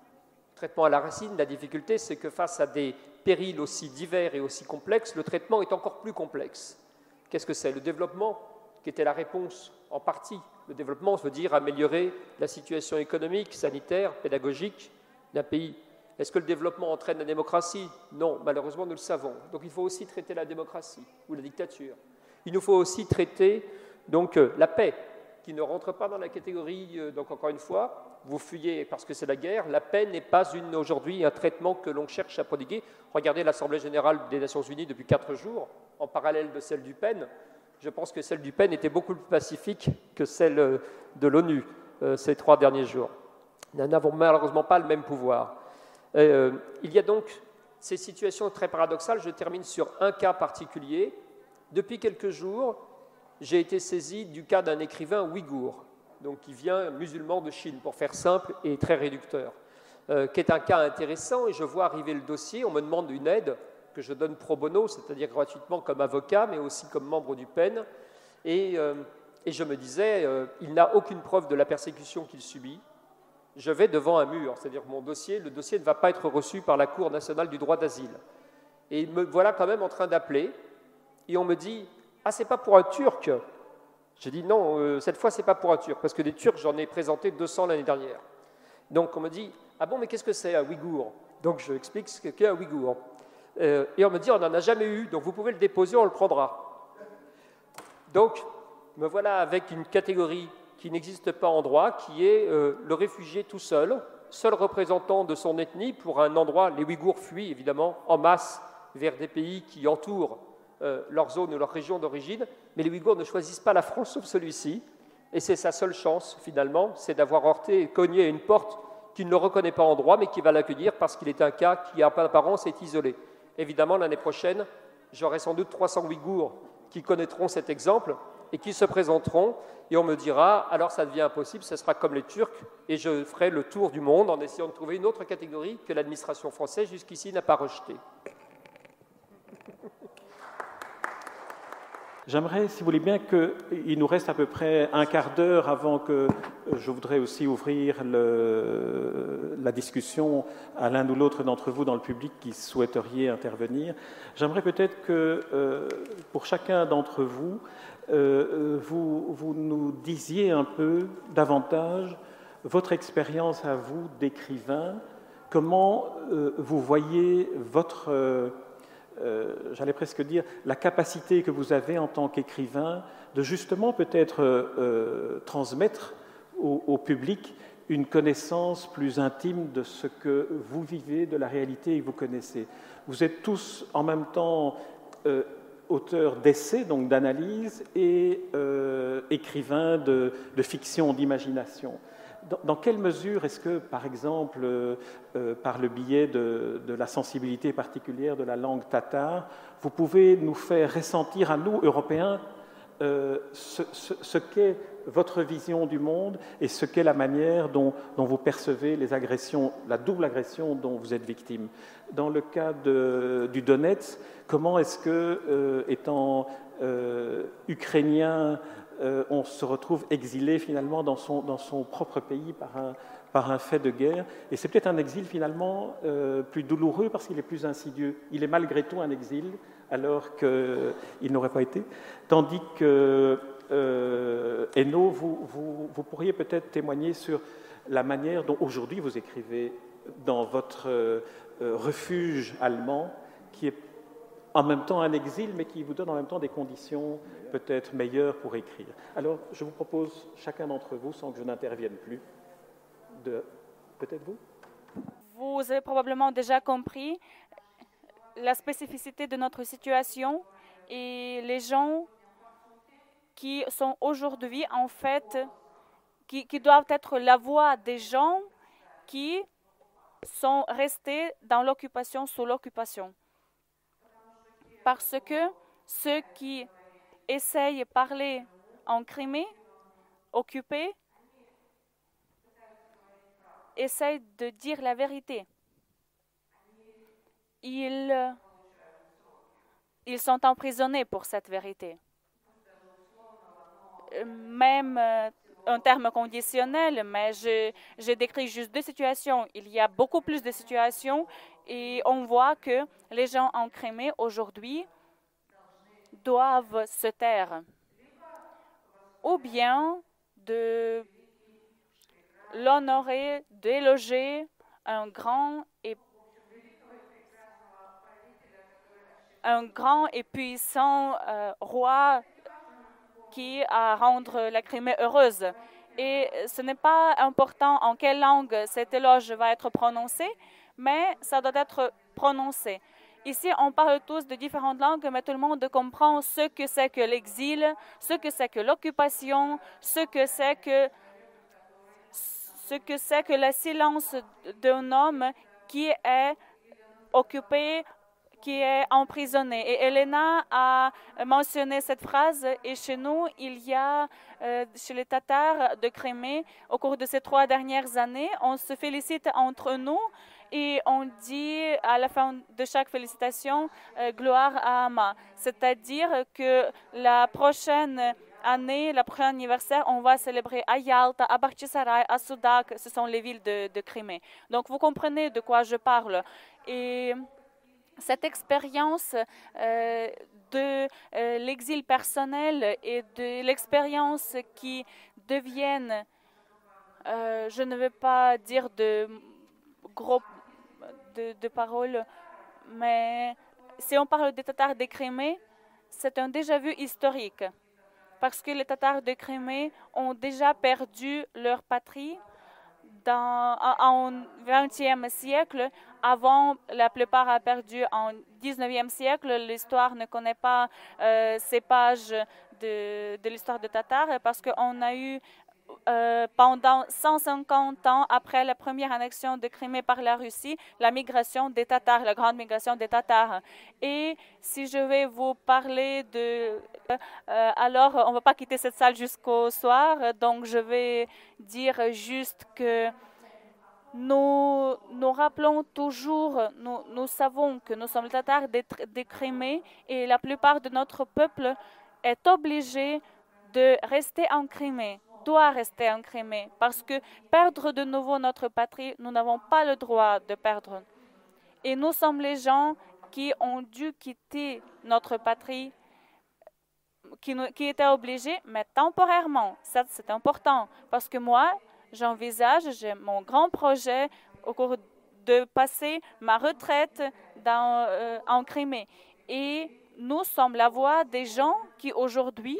Le traitement à la racine, la difficulté, c'est que face à des périls aussi divers et aussi complexes, le traitement est encore plus complexe. Qu'est-ce que c'est? Le développement, qui était la réponse en partie. Le développement veut dire améliorer la situation économique, sanitaire, pédagogique d'un pays. Est-ce que le développement entraîne la démocratie? Non, malheureusement, nous le savons. Donc il faut aussi traiter la démocratie ou la dictature. Il nous faut aussi traiter donc, euh, la paix, qui ne rentre pas dans la catégorie, euh, donc encore une fois, vous fuyez parce que c'est la guerre. La paix n'est pas une, aujourd'hui un traitement que l'on cherche à prodiguer. Regardez l'Assemblée générale des Nations unies depuis quatre jours, en parallèle de celle du P E N. Je pense que celle du P E N était beaucoup plus pacifique que celle de l'ONU euh, ces trois derniers jours. Nous n'avons malheureusement pas le même pouvoir. Euh, il y a donc ces situations très paradoxales. Je termine sur un cas particulier. Depuis quelques jours, j'ai été saisi du cas d'un écrivain ouïghour, donc qui vient musulman de Chine, pour faire simple et très réducteur, euh, qui est un cas intéressant, et je vois arriver le dossier, on me demande une aide que je donne pro bono, c'est-à-dire gratuitement comme avocat, mais aussi comme membre du P E N, et, euh, et je me disais, euh, il n'a aucune preuve de la persécution qu'il subit, je vais devant un mur, c'est-à-dire que mon dossier, le dossier ne va pas être reçu par la Cour nationale du droit d'asile. Et me voilà quand même en train d'appeler, et on me dit, ah, c'est pas pour un Turc. J'ai dit, non, euh, cette fois, c'est pas pour un Turc, parce que des Turcs, j'en ai présenté deux cents l'année dernière. Donc on me dit, ah bon, mais qu'est-ce que c'est un Ouïghour? Donc je explique ce qu'est un Ouïghour. Euh, et on me dit, on n'en a jamais eu, donc vous pouvez le déposer, on le prendra. Donc, me voilà avec une catégorie qui n'existe pas en droit, qui est euh, le réfugié tout seul, seul représentant de son ethnie pour un endroit, les Ouïghours fuient évidemment en masse vers des pays qui entourent euh, leur zone ou leur région d'origine, mais les Ouïghours ne choisissent pas la France sauf celui-ci, et c'est sa seule chance, finalement, c'est d'avoir heurté et cogné à une porte qu'il ne reconnaît pas en droit, mais qui va l'accueillir parce qu'il est un cas qui, en apparence, est isolé. Évidemment, l'année prochaine, j'aurai sans doute trois cents Ouïghours qui connaîtront cet exemple et qui se présenteront, et on me dira, alors ça devient impossible, ce sera comme les Turcs, et je ferai le tour du monde en essayant de trouver une autre catégorie que l'administration française jusqu'ici n'a pas rejetée. J'aimerais, si vous voulez bien, qu'il nous reste à peu près un quart d'heure avant que je voudrais aussi ouvrir le, la discussion à l'un ou l'autre d'entre vous dans le public qui souhaiteriez intervenir. J'aimerais peut-être que, euh, pour chacun d'entre vous, euh, vous, vous nous disiez un peu davantage votre expérience à vous d'écrivain, comment euh, vous voyez votre... Euh, Euh, j'allais presque dire, la capacité que vous avez en tant qu'écrivain de justement peut-être euh, transmettre au, au public une connaissance plus intime de ce que vous vivez, de la réalité que vous connaissez. Vous êtes tous en même temps euh, auteurs d'essais, donc d'analyse, et euh, écrivains de, de fiction, d'imagination. Dans, dans quelle mesure est-ce que, par exemple, euh, euh, par le biais de, de la sensibilité particulière de la langue tatare, vous pouvez nous faire ressentir à nous, Européens, euh, ce, ce, ce qu'est votre vision du monde et ce qu'est la manière dont, dont vous percevez les agressions, la double agression dont vous êtes victime. Dans le cas de, du Donetsk, comment est-ce que, euh, étant euh, ukrainien, Euh, on se retrouve exilé finalement dans son, dans son propre pays par un, par un fait de guerre. Et c'est peut-être un exil finalement euh, plus douloureux parce qu'il est plus insidieux. Il est malgré tout un exil alors qu'il n'aurait pas été. Tandis que euh, Eno, vous, vous, vous pourriez peut-être témoigner sur la manière dont aujourd'hui vous écrivez dans votre euh, refuge allemand qui est en même temps un exil, mais qui vous donne en même temps des conditions peut-être meilleures pour écrire. Alors, je vous propose, chacun d'entre vous, sans que je n'intervienne plus, de... Peut-être vous ? Vous avez probablement déjà compris la spécificité de notre situation et les gens qui sont aujourd'hui, en fait, qui, qui doivent être la voix des gens qui sont restés dans l'occupation, sous l'occupation. Parce que ceux qui essayent de parler en Crimée, occupée, essayent de dire la vérité. Ils, ils sont emprisonnés pour cette vérité. Même euh, un terme conditionnel, mais je, je décris juste deux situations. Il y a beaucoup plus de situations et on voit que les gens en Crimée aujourd'hui doivent se taire ou bien de l'honorer, d'éloger un grand et un grand et puissant euh, roi qui a rendre la Crimée heureuse. Et ce n'est pas important en quelle langue cet éloge va être prononcé, mais ça doit être prononcé. Ici, on parle tous de différentes langues, mais tout le monde comprend ce que c'est que l'exil, ce que c'est que l'occupation, ce que c'est que, ce que c'est que le silence d'un homme qui est occupé, qui est emprisonné. Et Elena a mentionné cette phrase, et chez nous, il y a, euh, chez les Tatars de Crimée, au cours de ces trois dernières années, on se félicite entre nous et on dit à la fin de chaque félicitation, euh, gloire à Amma. C'est-à-dire que la prochaine année, le prochain anniversaire, on va célébrer à Yalta, à Bakhchisaray, à Sudak, ce sont les villes de, de Crimée. Donc vous comprenez de quoi je parle. Et cette expérience euh, de euh, l'exil personnel et de l'expérience qui deviennent, euh, je ne vais pas dire de gros de, de paroles, mais si on parle des Tatars de Crimée, c'est un déjà-vu historique, parce que les Tatars de Crimée ont déjà perdu leur patrie dans, en vingtième siècle. Avant, la plupart a perdu en dix-neuvième siècle. L'histoire ne connaît pas euh, ces pages de, de l'histoire de Tatar parce qu'on a eu euh, pendant cent cinquante ans après la première annexion de Crimée par la Russie, la migration des Tatars, la grande migration des Tatars. Et si je vais vous parler de... Euh, alors, on ne va pas quitter cette salle jusqu'au soir, donc je vais dire juste que nous nous rappelons toujours, nous, nous savons que nous sommes les Tatars des, des Crimée et la plupart de notre peuple est obligé de rester en Crimée, doit rester en Crimée, parce que perdre de nouveau notre patrie, nous n'avons pas le droit de perdre. Et nous sommes les gens qui ont dû quitter notre patrie, qui, qui étaient obligés, mais temporairement. Ça, c'est important, parce que moi, j'envisage, j'ai mon grand projet au cours de passer ma retraite dans, euh, en Crimée. Et nous sommes la voix des gens qui, aujourd'hui,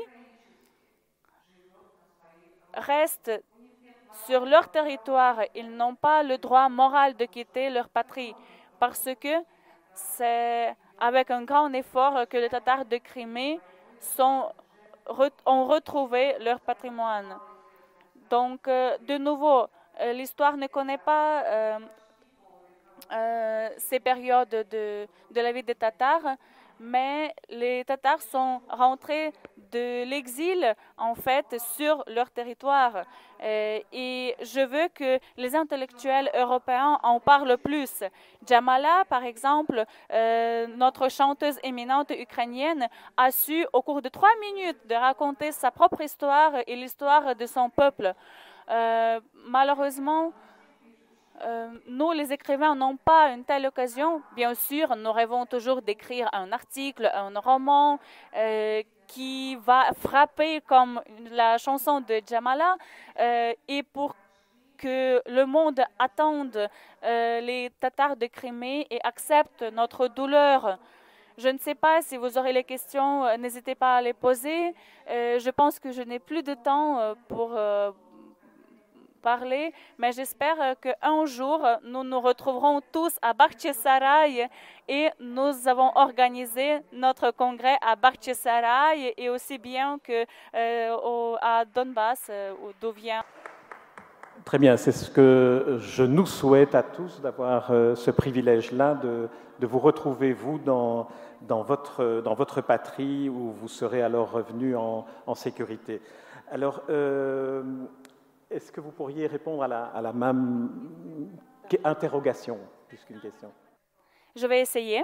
restent sur leur territoire. Ils n'ont pas le droit moral de quitter leur patrie parce que c'est avec un grand effort que les Tatars de Crimée sont, ont retrouvé leur patrimoine. Donc, euh, de nouveau, euh, l'histoire ne connaît pas euh, euh, ces périodes de, de la vie des Tatars, mais les Tatars sont rentrés de l'exil, en fait, sur leur territoire. Euh, et je veux que les intellectuels européens en parlent plus. Jamala, par exemple, euh, notre chanteuse éminente ukrainienne, a su, au cours de trois minutes, de raconter sa propre histoire et l'histoire de son peuple. Euh, malheureusement, Euh, nous, les écrivains, n'ont pas une telle occasion. Bien sûr, nous rêvons toujours d'écrire un article, un roman euh, qui va frapper comme la chanson de Jamala euh, et pour que le monde attende euh, les Tatars de Crimée et accepte notre douleur. Je ne sais pas si vous aurez les questions, euh, n'hésitez pas à les poser. Euh, je pense que je n'ai plus de temps euh, pour... Euh, parler, mais j'espère qu'un jour, nous nous retrouverons tous à Bakhchisaray et nous avons organisé notre congrès à Bakhchisaray et aussi bien que euh, au, à Donbass, euh, d'où vient. Très bien, c'est ce que je nous souhaite à tous, d'avoir euh, ce privilège-là, de, de vous retrouver, vous, dans, dans, votre, dans votre patrie, où vous serez alors revenus en, en sécurité. Alors, euh, est-ce que vous pourriez répondre à la, à la même interrogation, plus qu'une question? Je vais essayer.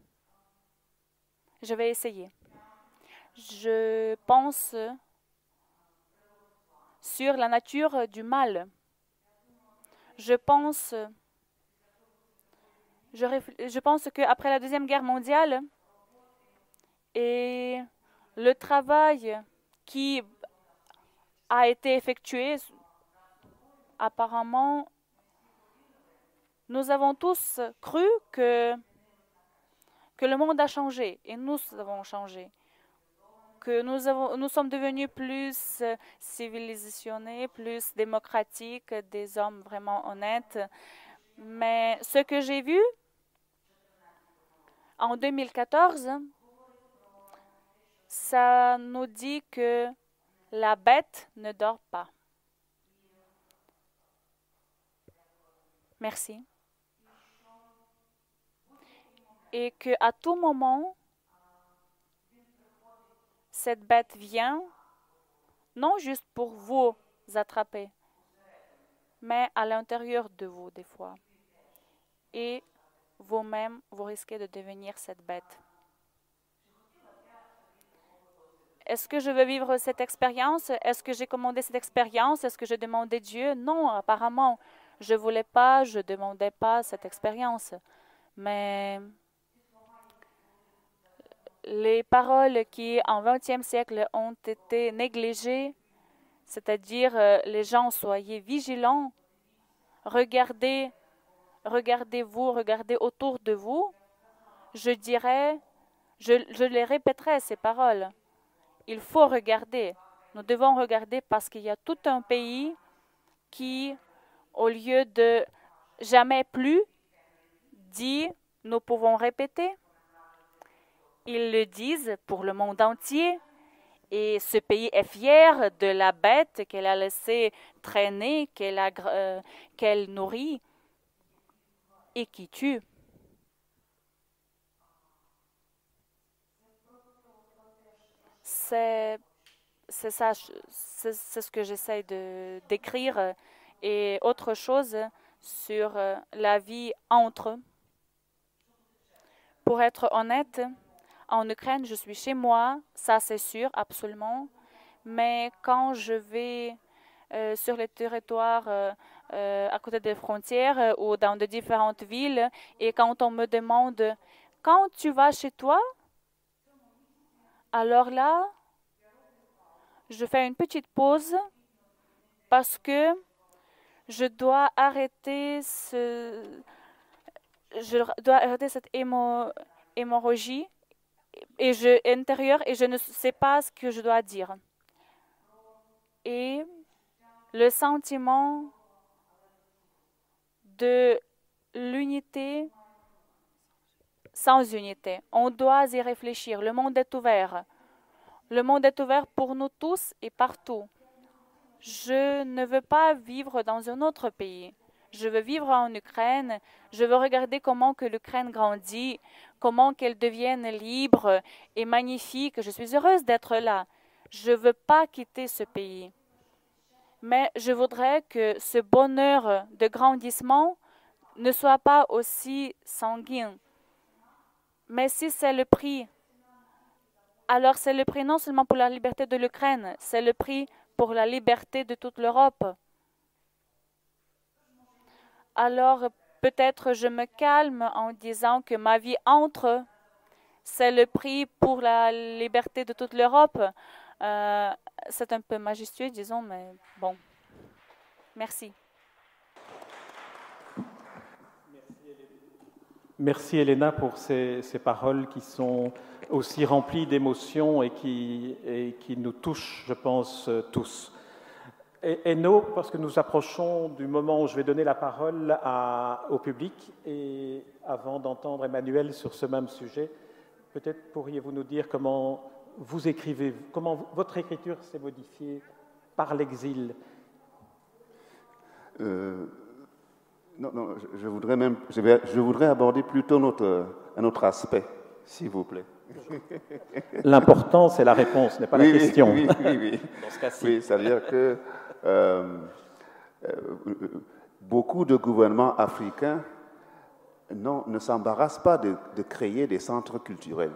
Je vais essayer. Je pense sur la nature du mal. Je pense, je, je pense qu'après la Deuxième Guerre mondiale et le travail qui a été effectué, apparemment, nous avons tous cru que, que le monde a changé et nous avons changé, que nous, avons, nous sommes devenus plus civilisationnés, plus démocratiques, des hommes vraiment honnêtes. Mais ce que j'ai vu en deux mille quatorze, ça nous dit que la bête ne dort pas. Merci. Et qu'à tout moment, cette bête vient, non juste pour vous attraper, mais à l'intérieur de vous des fois. Et vous-même, vous risquez de devenir cette bête. Est-ce que je veux vivre cette expérience? Est-ce que j'ai commandé cette expérience? Est-ce que j'ai demandé Dieu? Non, apparemment. Je ne voulais pas, je ne demandais pas cette expérience. Mais les paroles qui, en vingtième siècle, ont été négligées, c'est-à-dire euh, les gens, soyez vigilants, regardez, regardez-vous, regardez autour de vous, je dirais, je, je les répéterai, ces paroles. Il faut regarder. Nous devons regarder parce qu'il y a tout un pays qui au lieu de jamais plus, dit, nous pouvons répéter. Ils le disent pour le monde entier. Et ce pays est fier de la bête qu'elle a laissée traîner, qu'elle a, euh, qu'elle nourrit et qui tue. C'est, c'est ça, c'est, c'est ce que j'essaie de d'écrire. Et autre chose sur la vie entre eux. Pour être honnête, en Ukraine, je suis chez moi, ça c'est sûr, absolument. Mais quand je vais euh, sur les territoires euh, euh, à côté des frontières euh, ou dans de différentes villes, et quand on me demande « Quand tu vas chez toi ?» alors là, je fais une petite pause parce que je dois arrêter ce... Je dois arrêter cette hémo, hémorragie et je, intérieure et je ne sais pas ce que je dois dire. Et le sentiment de l'unité sans unité. On doit y réfléchir. Le monde est ouvert. Le monde est ouvert pour nous tous et partout. Je ne veux pas vivre dans un autre pays. Je veux vivre en Ukraine. Je veux regarder comment que l'Ukraine grandit, comment qu'elle devienne libre et magnifique. Je suis heureuse d'être là. Je ne veux pas quitter ce pays. Mais je voudrais que ce bonheur de grandissement ne soit pas aussi sanguin. Mais si c'est le prix, alors c'est le prix non seulement pour la liberté de l'Ukraine, c'est le prix pour la liberté de toute l'Europe. Alors peut-être je me calme en disant que ma vie entre, c'est le prix pour la liberté de toute l'Europe. Euh, c'est un peu majestueux, disons, mais bon. Merci. Merci Elena pour ces, ces paroles qui sont aussi remplies d'émotions et qui, et qui nous touchent, je pense, tous. Et, Eno, parce que nous approchons du moment où je vais donner la parole à, au public, et avant d'entendre Emmanuel sur ce même sujet, peut-être pourriez-vous nous dire comment vous écrivez, comment votre écriture s'est modifiée par l'exil. Euh... Non, non, je, je, voudrais même, je, vais, je voudrais aborder plutôt notre, un autre aspect, s'il vous plaît. L'important, c'est la réponse, n'est pas oui, la question. Oui, oui, oui. Dans ce cas-ci. Oui, c'est-à-dire que euh, euh, beaucoup de gouvernements africains non, ne s'embarrassent pas de, de créer des centres culturels,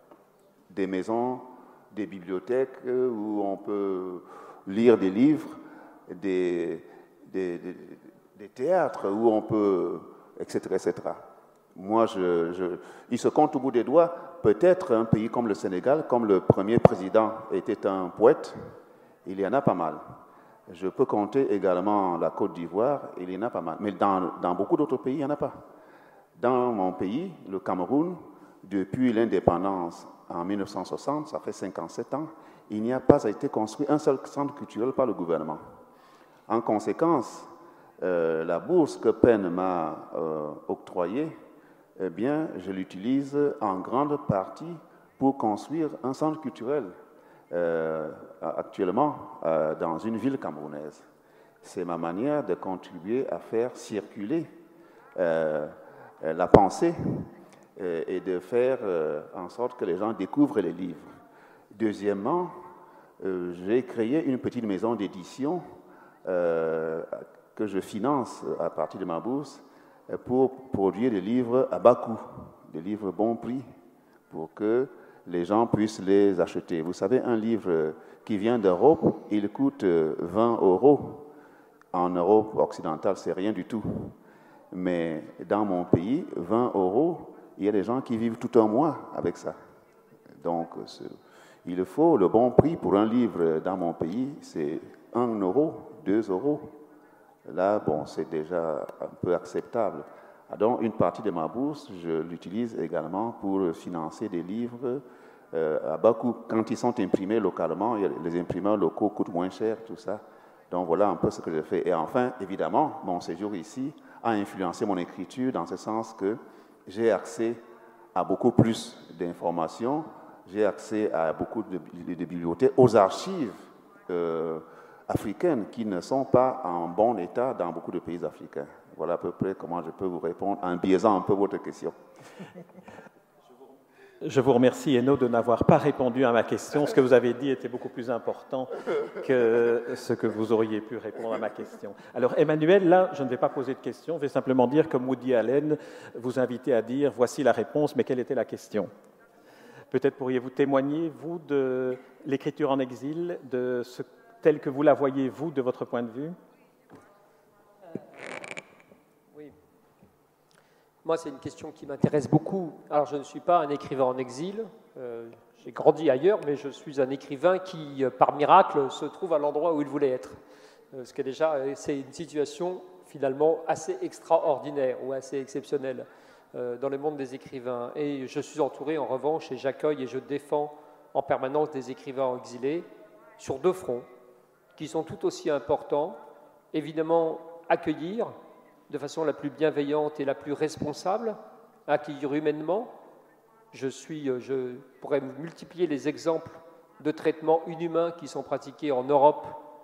des maisons, des bibliothèques où on peut lire des livres, des... des, des des théâtres où on peut, et cetera, et cetera. Moi, je, je, il se compte au bout des doigts, peut-être un pays comme le Sénégal, comme le premier président était un poète, il y en a pas mal. Je peux compter également la Côte d'Ivoire, il y en a pas mal. Mais dans, dans beaucoup d'autres pays, il n'y en a pas. Dans mon pays, le Cameroun, depuis l'indépendance en mille neuf cent soixante, ça fait cinquante-sept ans, il n'y a pas été construit un seul centre culturel par le gouvernement. En conséquence, Euh, la bourse que Penn m'a euh, octroyée, eh bien, je l'utilise en grande partie pour construire un centre culturel euh, actuellement euh, dans une ville camerounaise. C'est ma manière de contribuer à faire circuler euh, la pensée euh, et de faire euh, en sorte que les gens découvrent les livres. Deuxièmement, euh, j'ai créé une petite maison d'édition euh, que je finance à partir de ma bourse pour produire des livres à bas coût, des livres bon prix, pour que les gens puissent les acheter. Vous savez, un livre qui vient d'Europe, il coûte vingt euros. En Europe occidentale, c'est rien du tout. Mais dans mon pays, vingt euros, il y a des gens qui vivent tout un mois avec ça. Donc, il faut le bon prix pour un livre dans mon pays, c'est un euro, deux euros. Là, bon, c'est déjà un peu acceptable. Donc, une partie de ma bourse, je l'utilise également pour financer des livres euh, à bas coût. Quand ils sont imprimés localement, les imprimeurs locaux coûtent moins cher, tout ça. Donc voilà un peu ce que j'ai fait. Et enfin, évidemment, mon séjour ici a influencé mon écriture dans ce sens que j'ai accès à beaucoup plus d'informations, j'ai accès à beaucoup de, de, de bibliothèques, aux archives euh, africaines qui ne sont pas en bon état dans beaucoup de pays africains. Voilà à peu près comment je peux vous répondre en biaisant un peu votre question. Je vous remercie, Eno, de n'avoir pas répondu à ma question. Ce que vous avez dit était beaucoup plus important que ce que vous auriez pu répondre à ma question. Alors, Emmanuel, là, je ne vais pas poser de question. Je vais simplement dire, comme Woody Allen, vous inviter à dire « voici la réponse, mais quelle était la question ?» Peut-être pourriez-vous témoigner, vous, de l'écriture en exil, de ce, telle que vous la voyez, vous, de votre point de vue? Moi, c'est une question qui m'intéresse beaucoup. Alors, je ne suis pas un écrivain en exil. Euh, j'ai grandi ailleurs, mais je suis un écrivain qui, par miracle, se trouve à l'endroit où il voulait être. Euh, ce qui est déjà, c'est une situation finalement assez extraordinaire ou assez exceptionnelle euh, dans le monde des écrivains. Et je suis entouré, en revanche, et j'accueille et je défends en permanence des écrivains exilés sur deux fronts qui sont tout aussi importants. Évidemment, accueillir de façon la plus bienveillante et la plus responsable, accueillir humainement. Je, suis, je pourrais multiplier les exemples de traitements inhumains qui sont pratiqués en Europe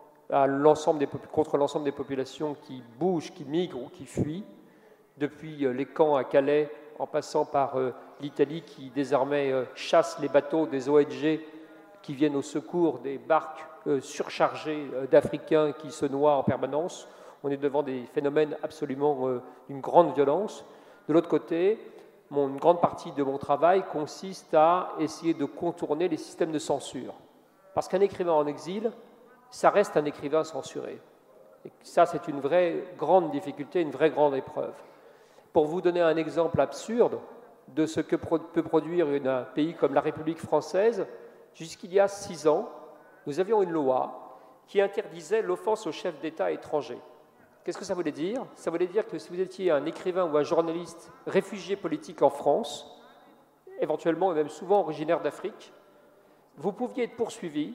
à l'ensemble des, contre l'ensemble des populations qui bougent, qui migrent ou qui fuient, depuis les camps à Calais, en passant par l'Italie qui désormais chasse les bateaux des O N G qui viennent au secours des barques surchargées d'Africains qui se noient en permanence. On est devant des phénomènes absolument euh, d'une grande violence. De l'autre côté, mon, une grande partie de mon travail consiste à essayer de contourner les systèmes de censure. Parce qu'un écrivain en exil, ça reste un écrivain censuré. Et ça, c'est une vraie grande difficulté, une vraie grande épreuve. Pour vous donner un exemple absurde de ce que pro- peut produire une, un pays comme la République française, jusqu'il y a six ans, nous avions une loi qui interdisait l'offense au chef d'État étranger. Qu'est-ce que ça voulait dire? Ça voulait dire que si vous étiez un écrivain ou un journaliste réfugié politique en France, éventuellement et même souvent originaire d'Afrique, vous pouviez être poursuivi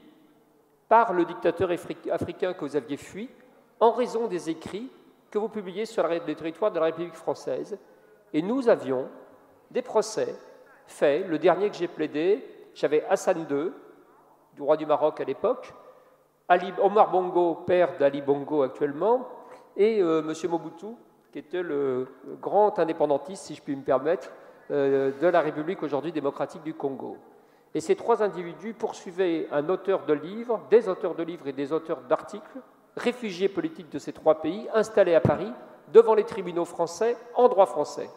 par le dictateur africain que vous aviez fui en raison des écrits que vous publiiez sur le territoire de la République française. Et nous avions des procès faits. Le dernier que j'ai plaidé, j'avais Hassan deux, du roi du Maroc à l'époque, Ali, Omar Bongo, père d'Ali Bongo actuellement, et euh, M. Mobutu, qui était le grand indépendantiste, si je puis me permettre, euh, de la République aujourd'hui démocratique du Congo. Et ces trois individus poursuivaient un auteur de livres, des auteurs de livres et des auteurs d'articles, réfugiés politiques de ces trois pays, installés à Paris, devant les tribunaux français, en droit français.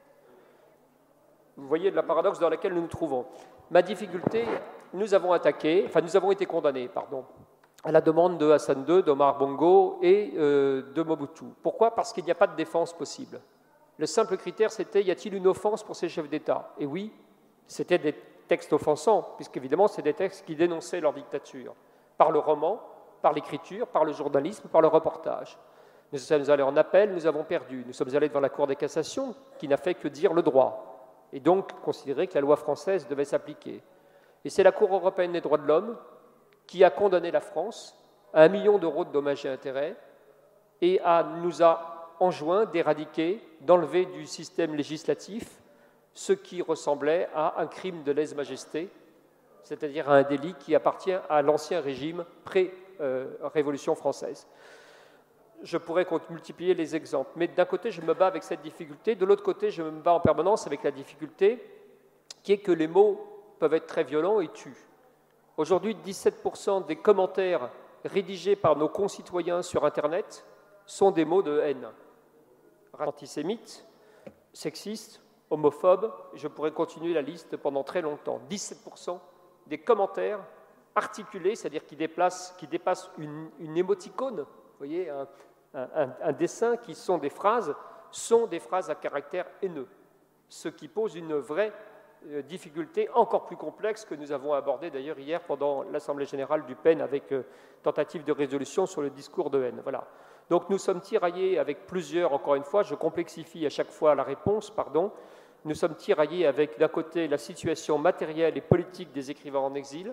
Vous voyez le paradoxe dans lequel nous nous trouvons. Ma difficulté, nous avons attaqué, enfin nous avons été condamnés, pardon, à la demande de Hassan deux, d'Omar Bongo et euh, de Mobutu. Pourquoi? Parce qu'il n'y a pas de défense possible. Le simple critère, c'était, y a-t-il une offense pour ces chefs d'État? Et oui, c'était des textes offensants, puisqu'évidemment, c'est des textes qui dénonçaient leur dictature, par le roman, par l'écriture, par le journalisme, par le reportage. Nous sommes allés en appel, nous avons perdu. Nous sommes allés devant la Cour de cassation, qui n'a fait que dire le droit, et donc considérer que la loi française devait s'appliquer. Et c'est la Cour européenne des droits de l'homme qui a condamné la France à un million d'euros de dommages et intérêts et a, nous a enjoint d'éradiquer, d'enlever du système législatif ce qui ressemblait à un crime de lèse-majesté, c'est-à-dire à un délit qui appartient à l'ancien régime pré-Révolution française. Je pourrais multiplier les exemples, mais d'un côté, je me bats avec cette difficulté, de l'autre côté, je me bats en permanence avec la difficulté qui est que les mots peuvent être très violents et tuent. Aujourd'hui, dix-sept pour cent des commentaires rédigés par nos concitoyens sur Internet sont des mots de haine. Antisémites, sexistes, homophobes, je pourrais continuer la liste pendant très longtemps. dix-sept pour cent des commentaires articulés, c'est-à-dire qui, qui dépassent une, une émoticône, vous voyez, un, un, un dessin qui sont des phrases, sont des phrases à caractère haineux, ce qui pose une vraie difficulté encore plus complexe que nous avons abordée d'ailleurs hier pendant l'Assemblée générale du P E N avec euh, tentative de résolution sur le discours de haine. Voilà. Donc nous sommes tiraillés avec plusieurs, encore une fois, je complexifie à chaque fois la réponse, pardon, nous sommes tiraillés avec d'un côté la situation matérielle et politique des écrivains en exil,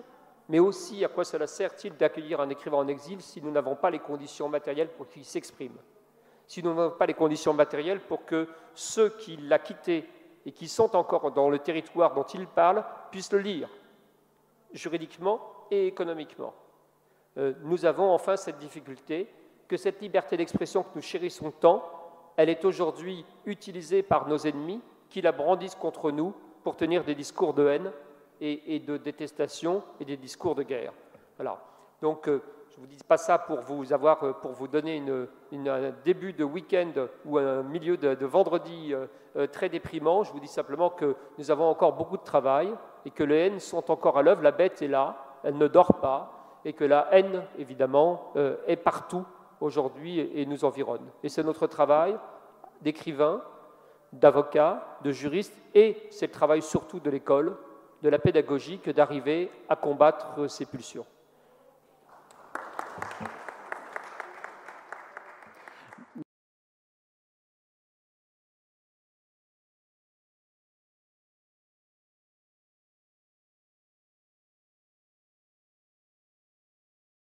mais aussi à quoi cela sert-il d'accueillir un écrivain en exil si nous n'avons pas les conditions matérielles pour qu'il s'exprime, si nous n'avons pas les conditions matérielles pour que ceux qui l'ont quitté et qui sont encore dans le territoire dont il parle puissent le lire, juridiquement et économiquement. Euh, nous avons enfin cette difficulté, que cette liberté d'expression que nous chérissons tant, elle est aujourd'hui utilisée par nos ennemis qui la brandissent contre nous pour tenir des discours de haine et, et de détestation et des discours de guerre. Voilà. Donc, euh, je ne vous dis pas ça pour vous, avoir, euh, pour vous donner une, une, un début de week-end ou un milieu de, de vendredi euh, euh, très déprimant. Je vous dis simplement que nous avons encore beaucoup de travail et que les haines sont encore à l'œuvre. La bête est là, elle ne dort pas, et que la haine, évidemment, euh, est partout aujourd'hui et, et nous environne. Et c'est notre travail d'écrivain, d'avocat, de juriste, et c'est le travail surtout de l'école, de la pédagogie, que d'arriver à combattre ces pulsions.